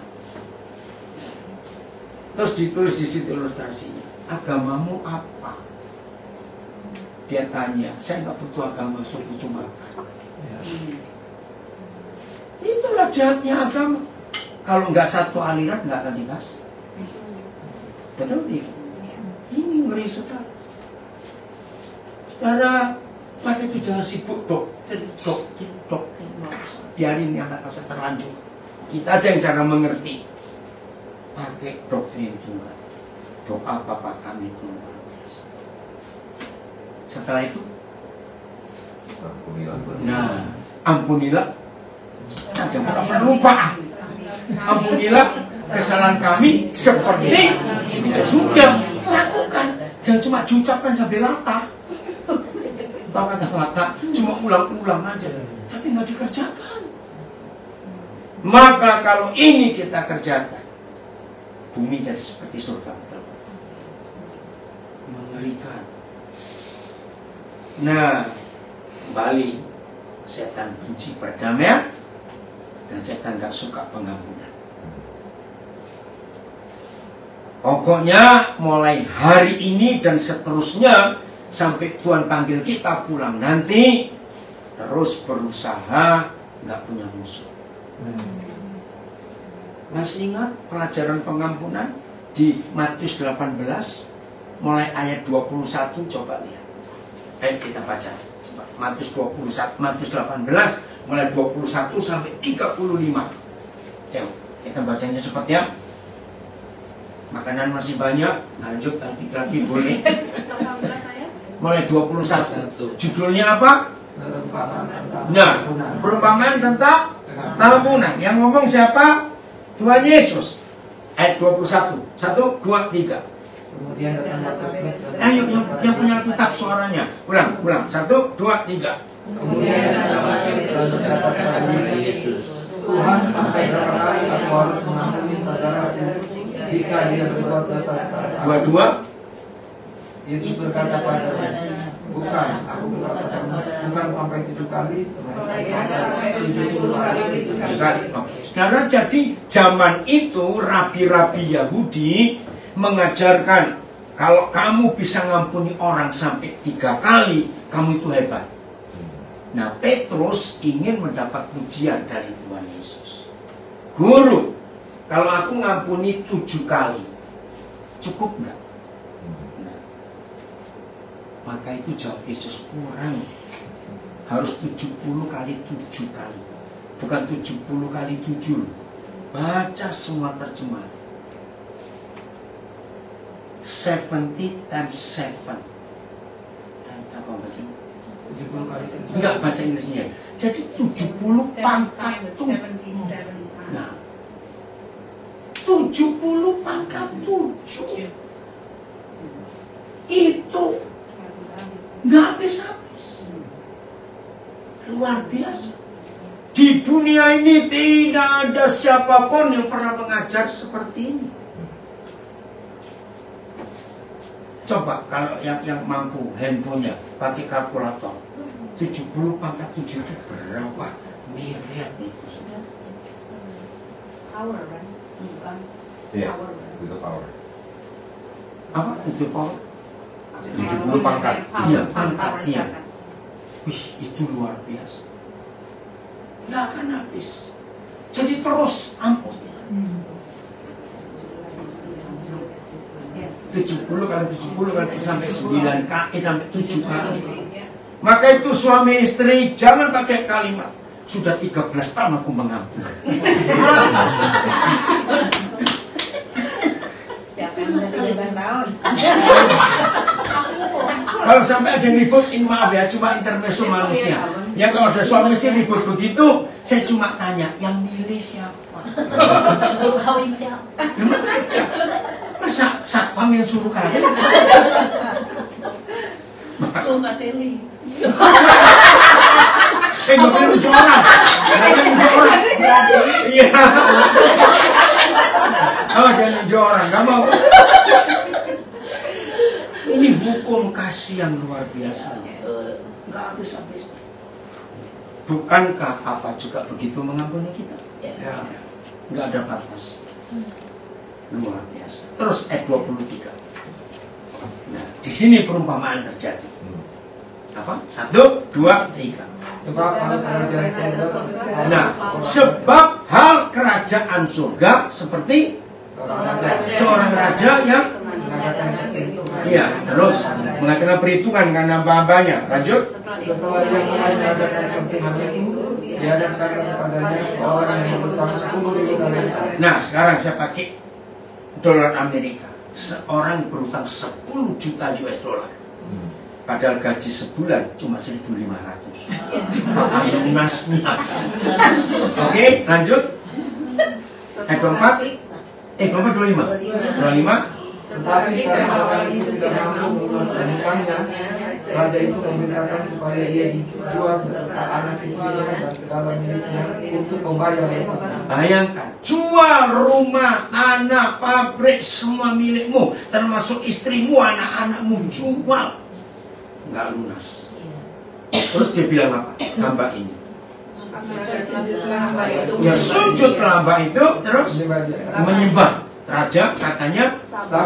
Terus ditulis di situ ilustrasinya. Agamamu apa? Dia tanya, saya nggak butuh agama, saya butuh makan. Itulah jahatnya agama. Kalau nggak satu aliran nggak akan dikasih. Betul tidak? Ini ngeri sekali. Saudara, maka itu jangan sibuk doktrin. Biarin yang nggak usah terlanjur. Kita aja yang cara mengerti. Pakai doktrin tunggal. Doa Bapa kami tunggal. Setelah itu, ampunilah. Nah, jangan pernah lupa. Ampunilah kesalahan kami seperti kita juga lakukan. Jangan cuma diucapkan sambil latah. Tahu kata latah, cuma ulang-ulang aja, tapi nggak dikerjakan. Maka kalau ini kita kerjakan, bumi jadi seperti surga. Mengerikan. Nah, kembali, setan benci perdamaian dan setan gak suka pengampunan. Pokoknya mulai hari ini dan seterusnya sampai Tuhan panggil kita pulang nanti, terus berusaha gak punya musuh. Masih ingat pelajaran pengampunan di Matius 18 mulai ayat 21, coba lihat. Ayo kita baca. Coba. Matius 18 mulai 21 sampai 35. Ayo kita bacanya cepat ya. Makanan masih banyak. Lanjut lagi boleh. Mulai 21. Judulnya apa? Nah, perumpamaan tentang pengampunan. Yang ngomong siapa? Tuhan Yesus. Ayat 21. 1, 2, 3. Kemudian datanglah Petrus. Ayo yang punya kitab suaranya. Ulang. 1, 2, 3. Kemudian datanglah Petrus dan berkata kepada Yesus, Tuhan, sampai berapa kali aku harus mengampuni saudaraku jika dia berbuat dosa kepada aku? 2. Yesus berkata padanya, bukan, aku berkata bukan sampai 7 kali, sampai 70 kali. Saudara, jadi zaman itu rabi-rabi Yahudi mengajarkan kalau kamu bisa ngampuni orang sampai 3 kali, kamu itu hebat. Nah, Petrus ingin mendapat pujian dari Tuhan Yesus. Guru, kalau aku ngampuni 7 kali, cukup nggak? Nah, maka itu jawab Yesus, kurang. Harus 70 kali 7 kali. Bukan 70 kali 7. Baca semua terjemahan. 70 times 7. Apa bacanya? 70 kali. Enggak bahasa Inggrisnya. Jadi 70 pangkat 7. Nah, 70 pangkat 7. Itu nggak habis-habis. Luar biasa. Di dunia ini tidak ada siapapun yang pernah mengajar seperti ini. Coba kalau yang mampu handphonenya pakai kalkulator, 70 pangkat 7 itu berapa miliar itu? Power kan? Bukan. Iya, Power. itu power. Apa itu power? 70 pangkat. Iya, pangkatnya. Wih, itu luar biasa. Nggak akan habis. Jadi terus ampun. 70 kali 70 kali sampai 9 kali sampai 7 kali. Maka itu suami istri jangan pakai kalimat sudah 13 tahun aku mengampuni. Siapa yang udah 13 tahun? Kalau sampai ada yang ribut, ini maaf ya, cuma intermezzo manusia. Ya kalau ada suami istri ribut begitu, saya cuma tanya, yang milih siapa? Suruh kawin siapa? Masa satpam yang suruh kawin? Lu nggak teli. Nggak boleh musuh orang. Iya. Oh, jangan musuh orang, nggak mau. Ini hukum kasih yang luar biasa. Nggak habis-habis. Bukankah Papa juga begitu mengampuni kita? Ya. Nggak ada batas. Luar biasa. Terus ayat 23. Nah, di sini perumpamaan terjadi. Apa? 1, 2, 3. Sebab hal kerajaan surga. Nah, sebab hal kerajaan surga seperti seorang raja yang terus mengatakan perhitungan dengan hamba-hambanya. Lanjut. Setelah ia mulai mengadakan perhitungan itu, diadakan kepadanya seorang yang berutang 10.000 talenta. Nah, sekarang saya pakai dolar Amerika. Seorang yang berutang 10 juta US dollar. Padahal gaji sebulan cuma 1.500. Lunasnya. Oke, lanjut. Ayat 4. Berapa 25? Tetapi karena orang itu tidak mampu melunaskan hutangnya, raja itu memerintahkan supaya ia dijual beserta anak istrinya dan segala miliknya untuk membayar hutang. Bayangkan, jual rumah, tanah, pabrik, semua milikmu, termasuk istrimu, anak-anakmu, jual. Nggak lunas. Terus dia bilang apa? Hamba ini. Ya sujudlah hamba itu, terus menyembah. Raja katanya,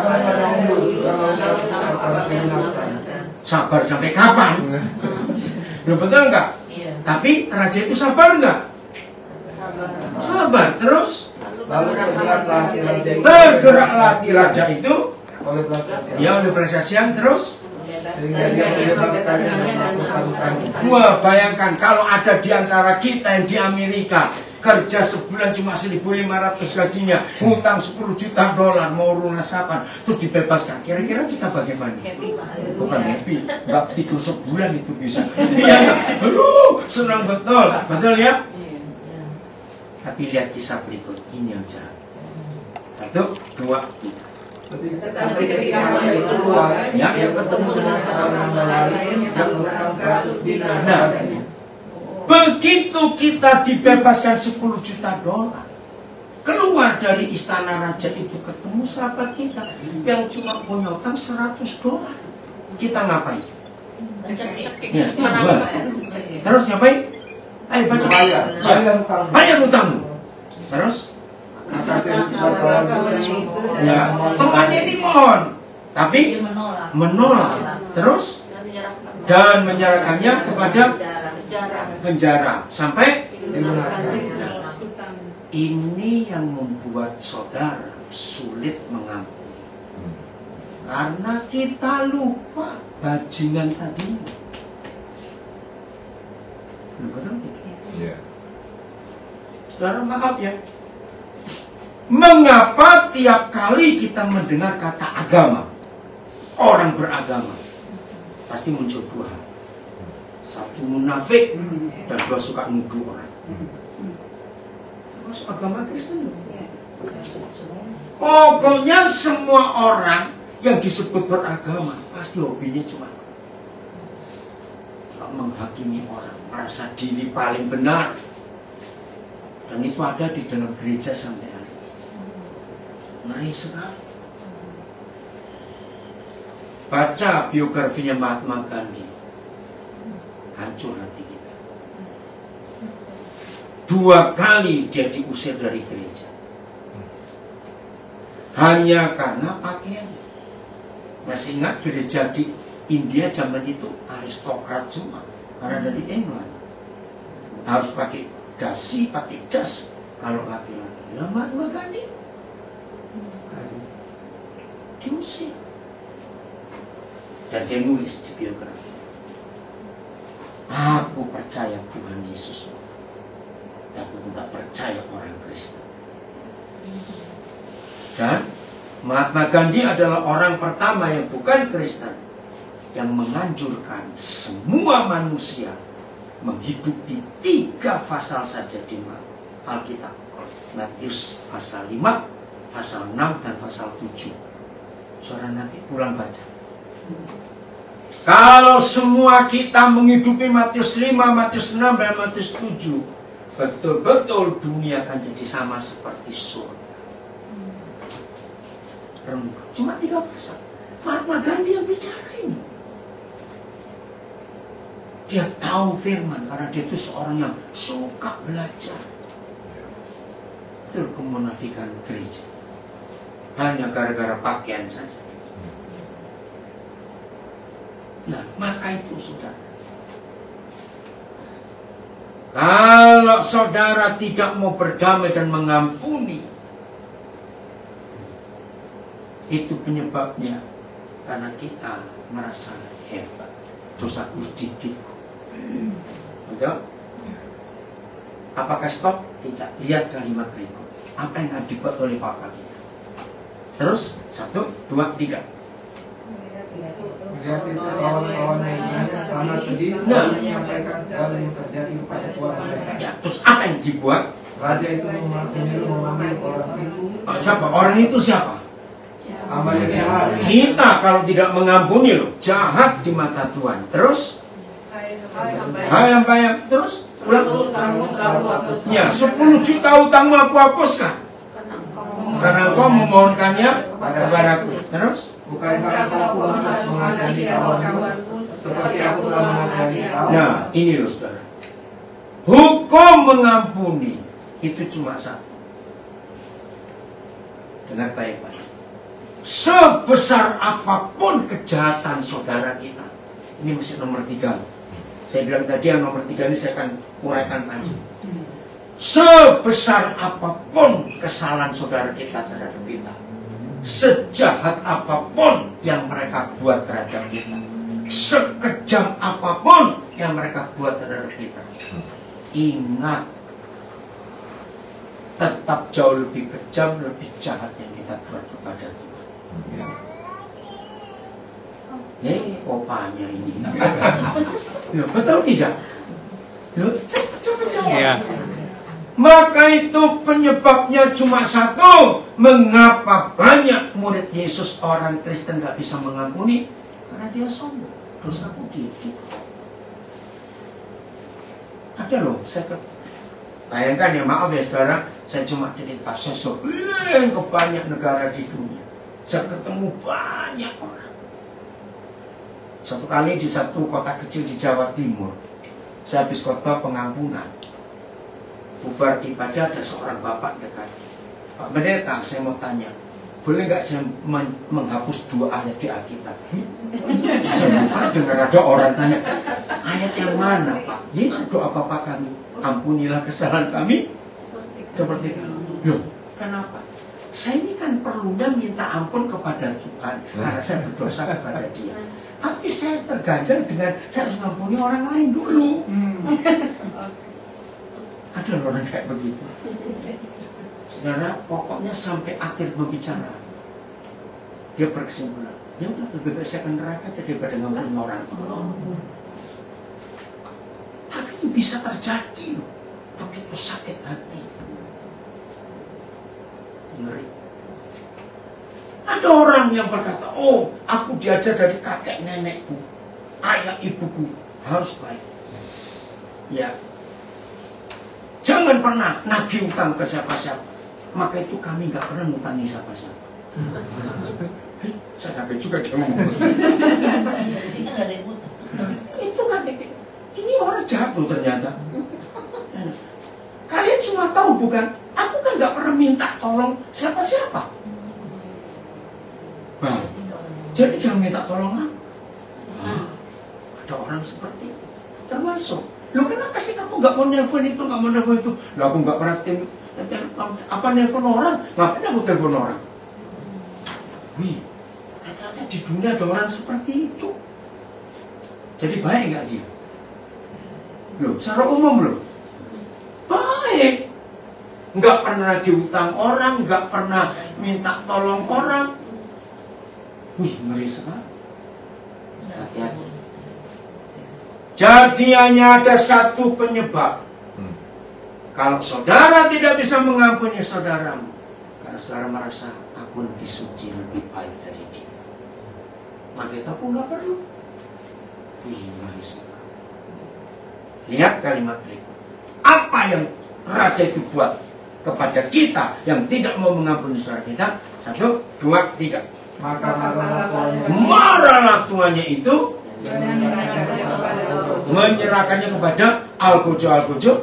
sabar sampai kapan? Betul nggak? Tapi raja itu sabar nggak? Sabar. Terus lalu tergeraklah raja itu oleh belas kasihan. Ya oleh belas kasihan. Terus sehingga dia membebaskannya dan menghapuskan hutangnya. wah, bayangkan kalau ada di antara kita yang di Amerika kerja sebulan cuma 1.500 gajinya, hutang 10 juta dolar, mau lunas kapan, terus dibebaskan. Kira-kira kita bagaimana? Bukan happy, nggak tidur sebulan itu bisa. Iya, aduh, senang betul, betul ya. Tapi lihat kisah berikut ini yang jahat. 1, 2, 3. Tetapi ketika hamba itu keluar, Ya. dia bertemu dengan seorang hamba lain yang menghutang 100 dinar kepadanya. Begitu kita dibebaskan 10 juta dolar, keluar dari istana raja itu ketemu sahabat kita yang cuma punya utang 100 dolar. Kita ngapain? Ya, terus ngapain? Ayo baca. Bayar utangmu. Terus? Ya, temannya ini mohon, tapi menolak. Terus? Dan menyerahkannya kepada penjara sampai ini yang membuat saudara sulit mengampuni karena kita lupa bajingan tadi. Betul tidak? Saudara maaf ya, mengapa tiap kali kita mendengar kata agama, orang beragama, pasti muncul dua hal. Satu munafik dan dua suka nuduh orang. Termasuk agama Kristen. Pokoknya semua orang yang disebut beragama pasti hobinya cuma menghakimi orang, merasa diri paling benar. Dan itu ada di dalam gereja sampai hari ini. Ngeri sekali. Baca biografinya Mahatma Gandhi. Hancur hati kita. 2 kali dia diusir dari gereja. Hanya karena pakaian. Masih ingat gereja di India zaman itu aristokrat semua. Karena dari England. Harus pakai dasi, pakai jas. Kalau laki-laki. Nah, Mahatma Gandhi diusir. Dan dia nulis di biografi. Aku percaya Tuhan Yesus, tapi tidak percaya orang Kristen. Dan Mahatma Gandhi adalah orang pertama yang bukan Kristen yang menganjurkan semua manusia menghidupi 3 pasal saja di Alkitab. Matius pasal 5, pasal 6, dan pasal 7. Saudara nanti pulang baca. Kalau semua kita menghidupi Matius 5, Matius 6, dan Matius 7, betul-betul dunia akan jadi sama seperti surga. Cuma 3 pasal. Mahatma Gandhi yang bicara ini. Dia tahu firman karena dia itu seorang yang suka belajar. Itu kemunafikan gereja. Hanya gara-gara pakaian saja. Nah, maka itu saudara, kalau saudara tidak mau berdamai dan mengampuni, itu penyebabnya karena kita merasa hebat. Dosaku sedikit. Betul? Apakah stop? Tidak. Lihat kalimat berikut. Apa yang dibuat oleh Papa kita. Terus 1, 2, 3. Melihat itu kawan-kawannya ini sangat sedih, menyampaikan segala yang terjadi kepada Tuhan mereka. Ya, terus apa yang dibuat? Raja itu menyuruh mengambil orang itu. Siapa? Orang itu siapa? Hamba yang jahat. Kita kalau tidak mengampuni loh, jahat di mata Tuhan. Terus? Hai hamba yang terus? Ulang. Ya, 10 juta utangmu aku hapuskan. Karena engkau memohonkannya kepadaku. Terus? Bukankah engkau pantas mengasihani kawanmu seperti aku telah mengasihani kau? Nah, ini loh saudara. Hukum mengampuni itu cuma satu. Dengar baik-baik. Sebesar apapun kejahatan saudara kita, ini mesti nomor 3. Saya bilang tadi yang nomor 3 ini saya akan uraikan panjang. Sebesar apapun kesalahan saudara kita terhadap kita, sejahat apapun yang mereka buat terhadap kita, sekejam apapun yang mereka buat terhadap kita, ingat, tetap jauh lebih kejam, lebih jahat yang kita buat kepada Tuhan. Ini opanya ini. Loh, betul tidak? Loh, coba jawab. Iya. Maka itu penyebabnya cuma satu. Mengapa banyak murid Yesus orang Kristen gak bisa mengampuni? Karena dia sombong. Dosaku dikit. Ada loh, bayangkan ya, maaf ya saudara, saya cuma cerita, saya sebelah ke banyak negara di dunia. Saya ketemu banyak orang. Satu kali di satu kota kecil di Jawa Timur, saya habis khotbah pengampunan. Bubar ibadah, ada seorang bapak dekat. Pak Pendeta, saya mau tanya, boleh nggak saya menghapus 2 ayat di Alkitab? Saya bukan dengar ada orang tanya, ayat yang mana Pak? Ini doa Bapak kami, ampunilah kesalahan kami seperti itu. Loh, kenapa? Saya ini kan perlunya minta ampun kepada Tuhan karena saya berdosa kepada Dia. Tapi saya terganjal dengan saya harus mengampuni orang lain dulu. Ada orang kayak begitu. Saudara, pokoknya sampai akhir pembicaraan dia berkesimpulan, ya udah lebih baik saya ke neraka aja daripada ngampuni orang itu. Tapi itu bisa terjadi loh. Begitu sakit hati. Ngeri. Ada orang yang berkata, oh aku diajar dari kakek nenekku, ayah ibuku harus baik. Ya, jangan pernah nagih utang ke siapa-siapa. Maka itu kami nggak pernah ngutangi siapa-siapa. Saya kaget juga dia ngomong. Jadi kan nggak ada yang utang. Itu kan, ini orang jahat loh ternyata. Kalian semua tahu bukan? Aku kan nggak pernah minta tolong siapa-siapa. Nah, jadi jangan minta tolong aku. Ada orang seperti itu. Termasuk, lu kenapa sih kamu nggak mau nelfon itu, nggak mau nelfon itu? Lah aku nggak pernah nelfon orang. Ngapain aku telepon orang? Wih, ternyata di dunia ada orang seperti itu. Jadi baik nggak dia? Loh, secara umum loh, baik. Nggak pernah diutang orang, nggak pernah minta tolong orang. Wih, ngeri sekali. Hati-hati. Jadi hanya ada satu penyebab. Kalau saudara tidak bisa mengampuni saudaramu, karena saudara merasa aku lebih suci, lebih baik dari dia, maka itu aku nggak perlu. Wih, ngeri sekali. Lihat kalimat berikut. Apa yang raja itu buat kepada kita yang tidak mau mengampuni saudara kita? 1, 2, 3. Maka marahlah tuannya itu, menyerahkannya kepada algojo.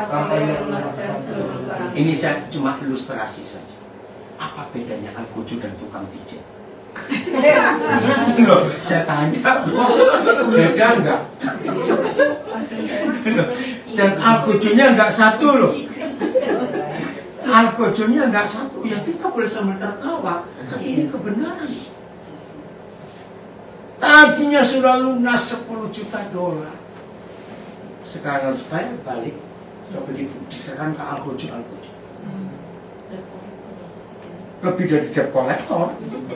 Ini saya cuma ilustrasi saja. Apa bedanya algojo dan tukang pijat? Loh, saya tanya, beda enggak? Dan algojonya enggak satu loh. Algojonya enggak satu, ya kita boleh sambil tertawa. Ini kebenaran. Tadinya sudah lunas $10 juta. Sekarang harus bayar balik. Begitu diserahkan ke algojo. Lebih dari debt collector.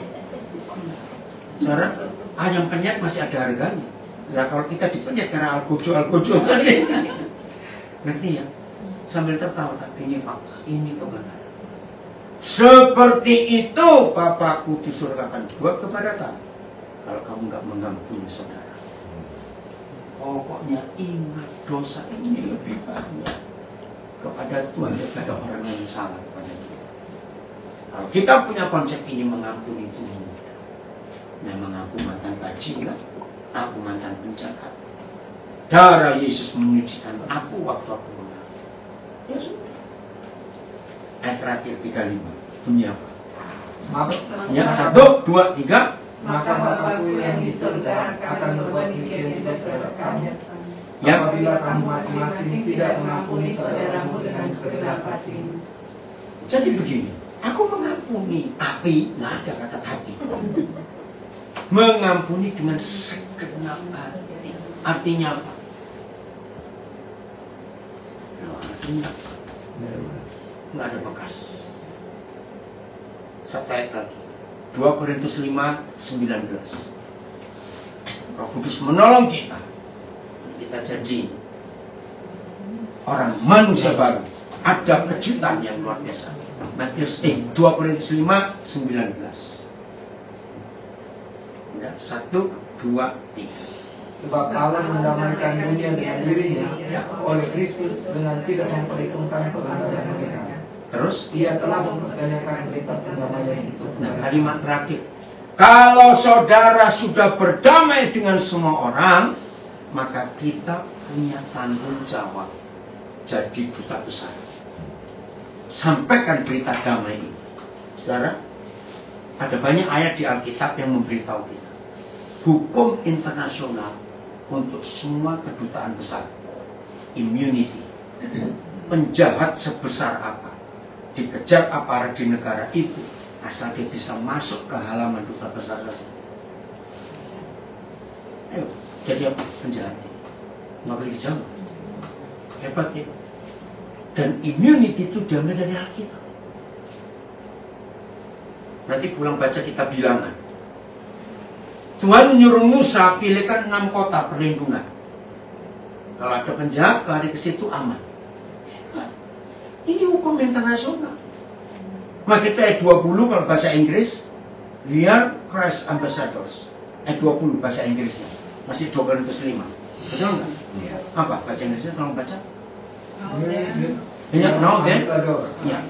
Cara ayam penyet masih ada harganya. Nah kalau kita dipenyet karena algojo tadi, ngerti ya? sambil tertawa, tapi ini fakta, ini kebenaran. Seperti itu Bapakku di surga akan buat kepada kamu kalau kamu nggak mengampuni saudara. Pokoknya ingat dosa ini lebih banyak kepada Tuhan daripada orang yang salah kepada kita. Kalau kita punya konsep ini, mengampuni itu mudah. Memang aku mantan bajingan, aku mantan penjahat. Darah Yesus menyucikan aku waktu aku mengaku. Ya sudah. Ayat terakhir 35 bunyi apa? Ya, 1, 2, 3. Maka Bapakku yang di surga akan berbuat demikian juga terhadap kamu. Ya. Apabila kamu masing-masing tidak mengampuni saudaramu dengan segenap hatimu. Jadi begini, aku mengampuni, tapi nggak ada kata tapi. Mengampuni dengan segenap hati. Artinya apa? Artinya apa? Nggak ada bekas. Satu ayat lagi, 2 Korintus 5, 19. Roh Kudus menolong kita jadi orang manusia baru. Ada kejutan yang luar biasa. 2 Korintus 5, 19. Ya, 1, 2, 3. Sebab Allah mendamaikan dunia dengan dirinya oleh Kristus dengan tidak memperhitungkan pelanggaran mereka. Terus Ia telah mempercayakan berita perdamaian itu. nah, kalimat terakhir, kalau saudara sudah berdamai dengan semua orang, maka kita punya tanggung jawab jadi duta besar. Sampaikan berita damai ini. Saudara, ada banyak ayat di Alkitab yang memberitahu kita hukum internasional untuk semua kedutaan besar. Immunity. Penjahat sebesar apa, dikejar aparat di negara itu, asal dia bisa masuk ke halaman duta besar saja. Ayo, jadi apa penjahat ini? Nggak boleh dijawab. Hebat ya. Dan immunity itu diambil dari Alkitab. Nanti pulang baca kita bilangan. Tuhan menyuruh Musa pilihkan 6 kota perlindungan. Kalau ada penjahat lari ke situ aman. Ini hukum internasional. Maka kita ayat 20 kalau bahasa Inggris, we are Christ ambassadors. Ayat 20 bahasa Inggrisnya. Masih 2 Korintus 5. Betul nggak? Apa bahasa Inggrisnya? Tolong baca. Banyak now then. Ya.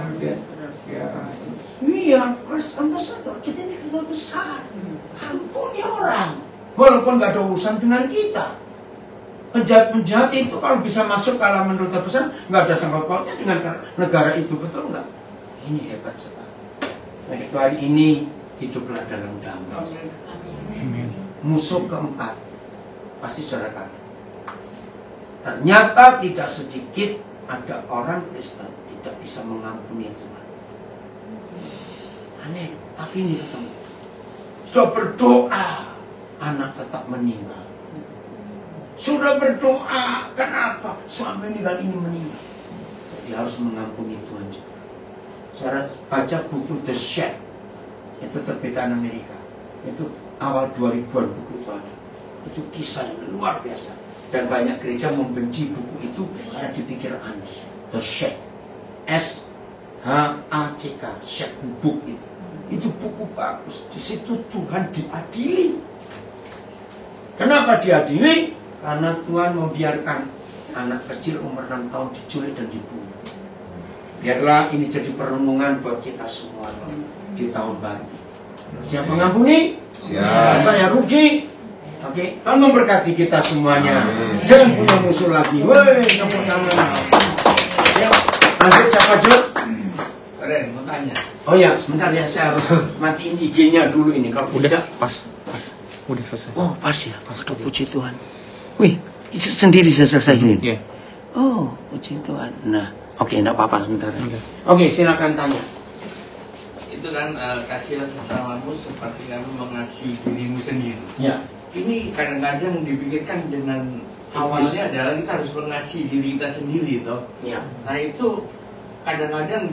We are Christ ambassador. Kita ini duta besar. Ampuni orang. Walaupun nggak ada urusan dengan kita. Penjahat-penjahat itu kalau bisa masuk ke halaman duta besar, nggak ada sangkut pautnya dengan negara itu, betul nggak? Ini hebat sekali. Nah, itu hari ini hiduplah dalam damai. Musuh keempat pasti saudara kata. Ternyata tidak sedikit ada orang Kristen tidak bisa mengampuni Tuhan. Aneh, tapi ini ketemu. Sudah berdoa, anak tetap meninggal. Sudah berdoa, kenapa? Suami meninggal, ini meninggal. Jadi harus mengampuni Tuhan juga. Saya baca buku The Shed, itu terbitan Amerika. Itu awal 2000-an buku itu ada. Itu kisah yang luar biasa. Dan banyak gereja membenci buku itu karena dipikir aneh. The Shed, S-H-A-C-K, Shed book itu. Itu buku bagus. Di situ Tuhan diadili. Kenapa diadili? Karena Tuhan membiarkan anak kecil umur 6 tahun diculik dan dibunuh. Biarlah ini jadi perenungan buat kita semua di tahun baru. Siap mengampuni? Siap. Apa ya rugi? Oke, Tuhan memberkati kita semuanya. Jangan punya musuh lagi. Woi, tepuk tangan. Ya, lanjut siapa Jod? Ren, mau tanya. Oh ya, sebentar ya, saya harus matiin IG-nya dulu ini. Kalau Udah, tidak, pas. Udah selesai. oh pas ya, pas puji Tuhan. Wih, sendiri saya selesai ini. Iya. Oh, puji Tuhan. Nah, oke, enggak apa-apa sebentar. Oke, silakan tanya. Itu kan kasihlah sesamamu seperti kamu mengasihi dirimu sendiri. Ya. Ini kadang-kadang dipikirkan dengan awalnya adalah kita harus mengasihi diri kita sendiri, toh. Ya. Nah itu kadang-kadang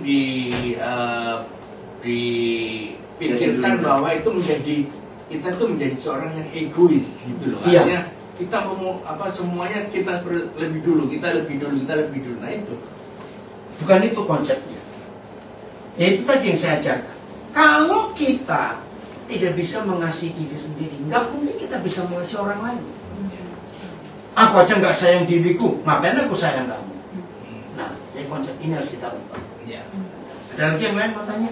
dipikirkan bahwa itu menjadi kita tuh menjadi seorang yang egois gitu loh. Iya. Artinya kita mau semuanya kita lebih dulu. Nah itu. Bukan itu konsepnya. Ya itu tadi yang saya ajarkan. Kalau kita tidak bisa mengasihi diri sendiri, nggak mungkin kita bisa mengasihi orang lain. Aku aja nggak sayang diriku, ngapain aku sayang kamu? Nah, jadi konsep ini harus kita ubah. Ya. Ada lagi yang lain mau tanya?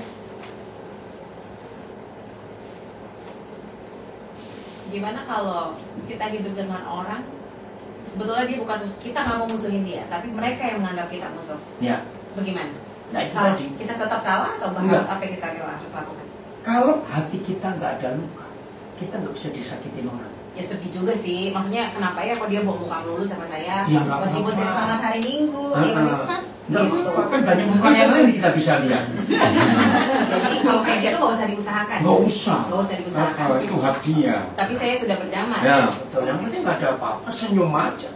Gimana kalau kita hidup dengan orang, sebetulnya dia bukan musuh, kita nggak mau musuhin dia, tapi mereka yang menganggap kita musuh. Ya. Bagaimana? Nah itu Salah. tadi. Kita tetap salah atau Enggak. bahas apa yang kita harus lakukan? Kalau hati kita nggak ada luka, kita nggak bisa disakitin orang. Ya sedih juga sih, maksudnya kenapa ya kok dia bawa muka melulu sama saya, Ya, nggak meskipun apa-apa. saya semangat hari Minggu, Nggak apa-apa, kan banyak muka yang lain kita bisa lihat. Jadi kalau kayak gitu nggak usah diusahakan. Nggak usah. Nggak usah diusahakan. Itu hak dia. Tapi saya sudah berdamai. Ya, betul. Yang penting nggak ada apa-apa, senyum aja.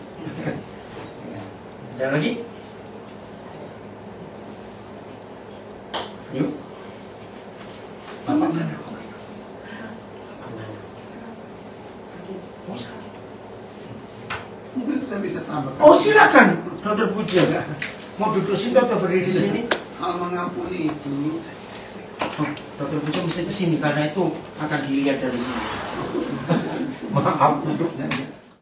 Ada lagi? Yuk. Bapak sana. Mungkin saya bisa tambah. Oh silakan, Dokter Puji. Mau duduk sini atau berdiri di sini? Hal mengampuni itu. Oh, Dokter Puji mesti ke sini karena itu akan dilihat dari sini. Maaf duduknya.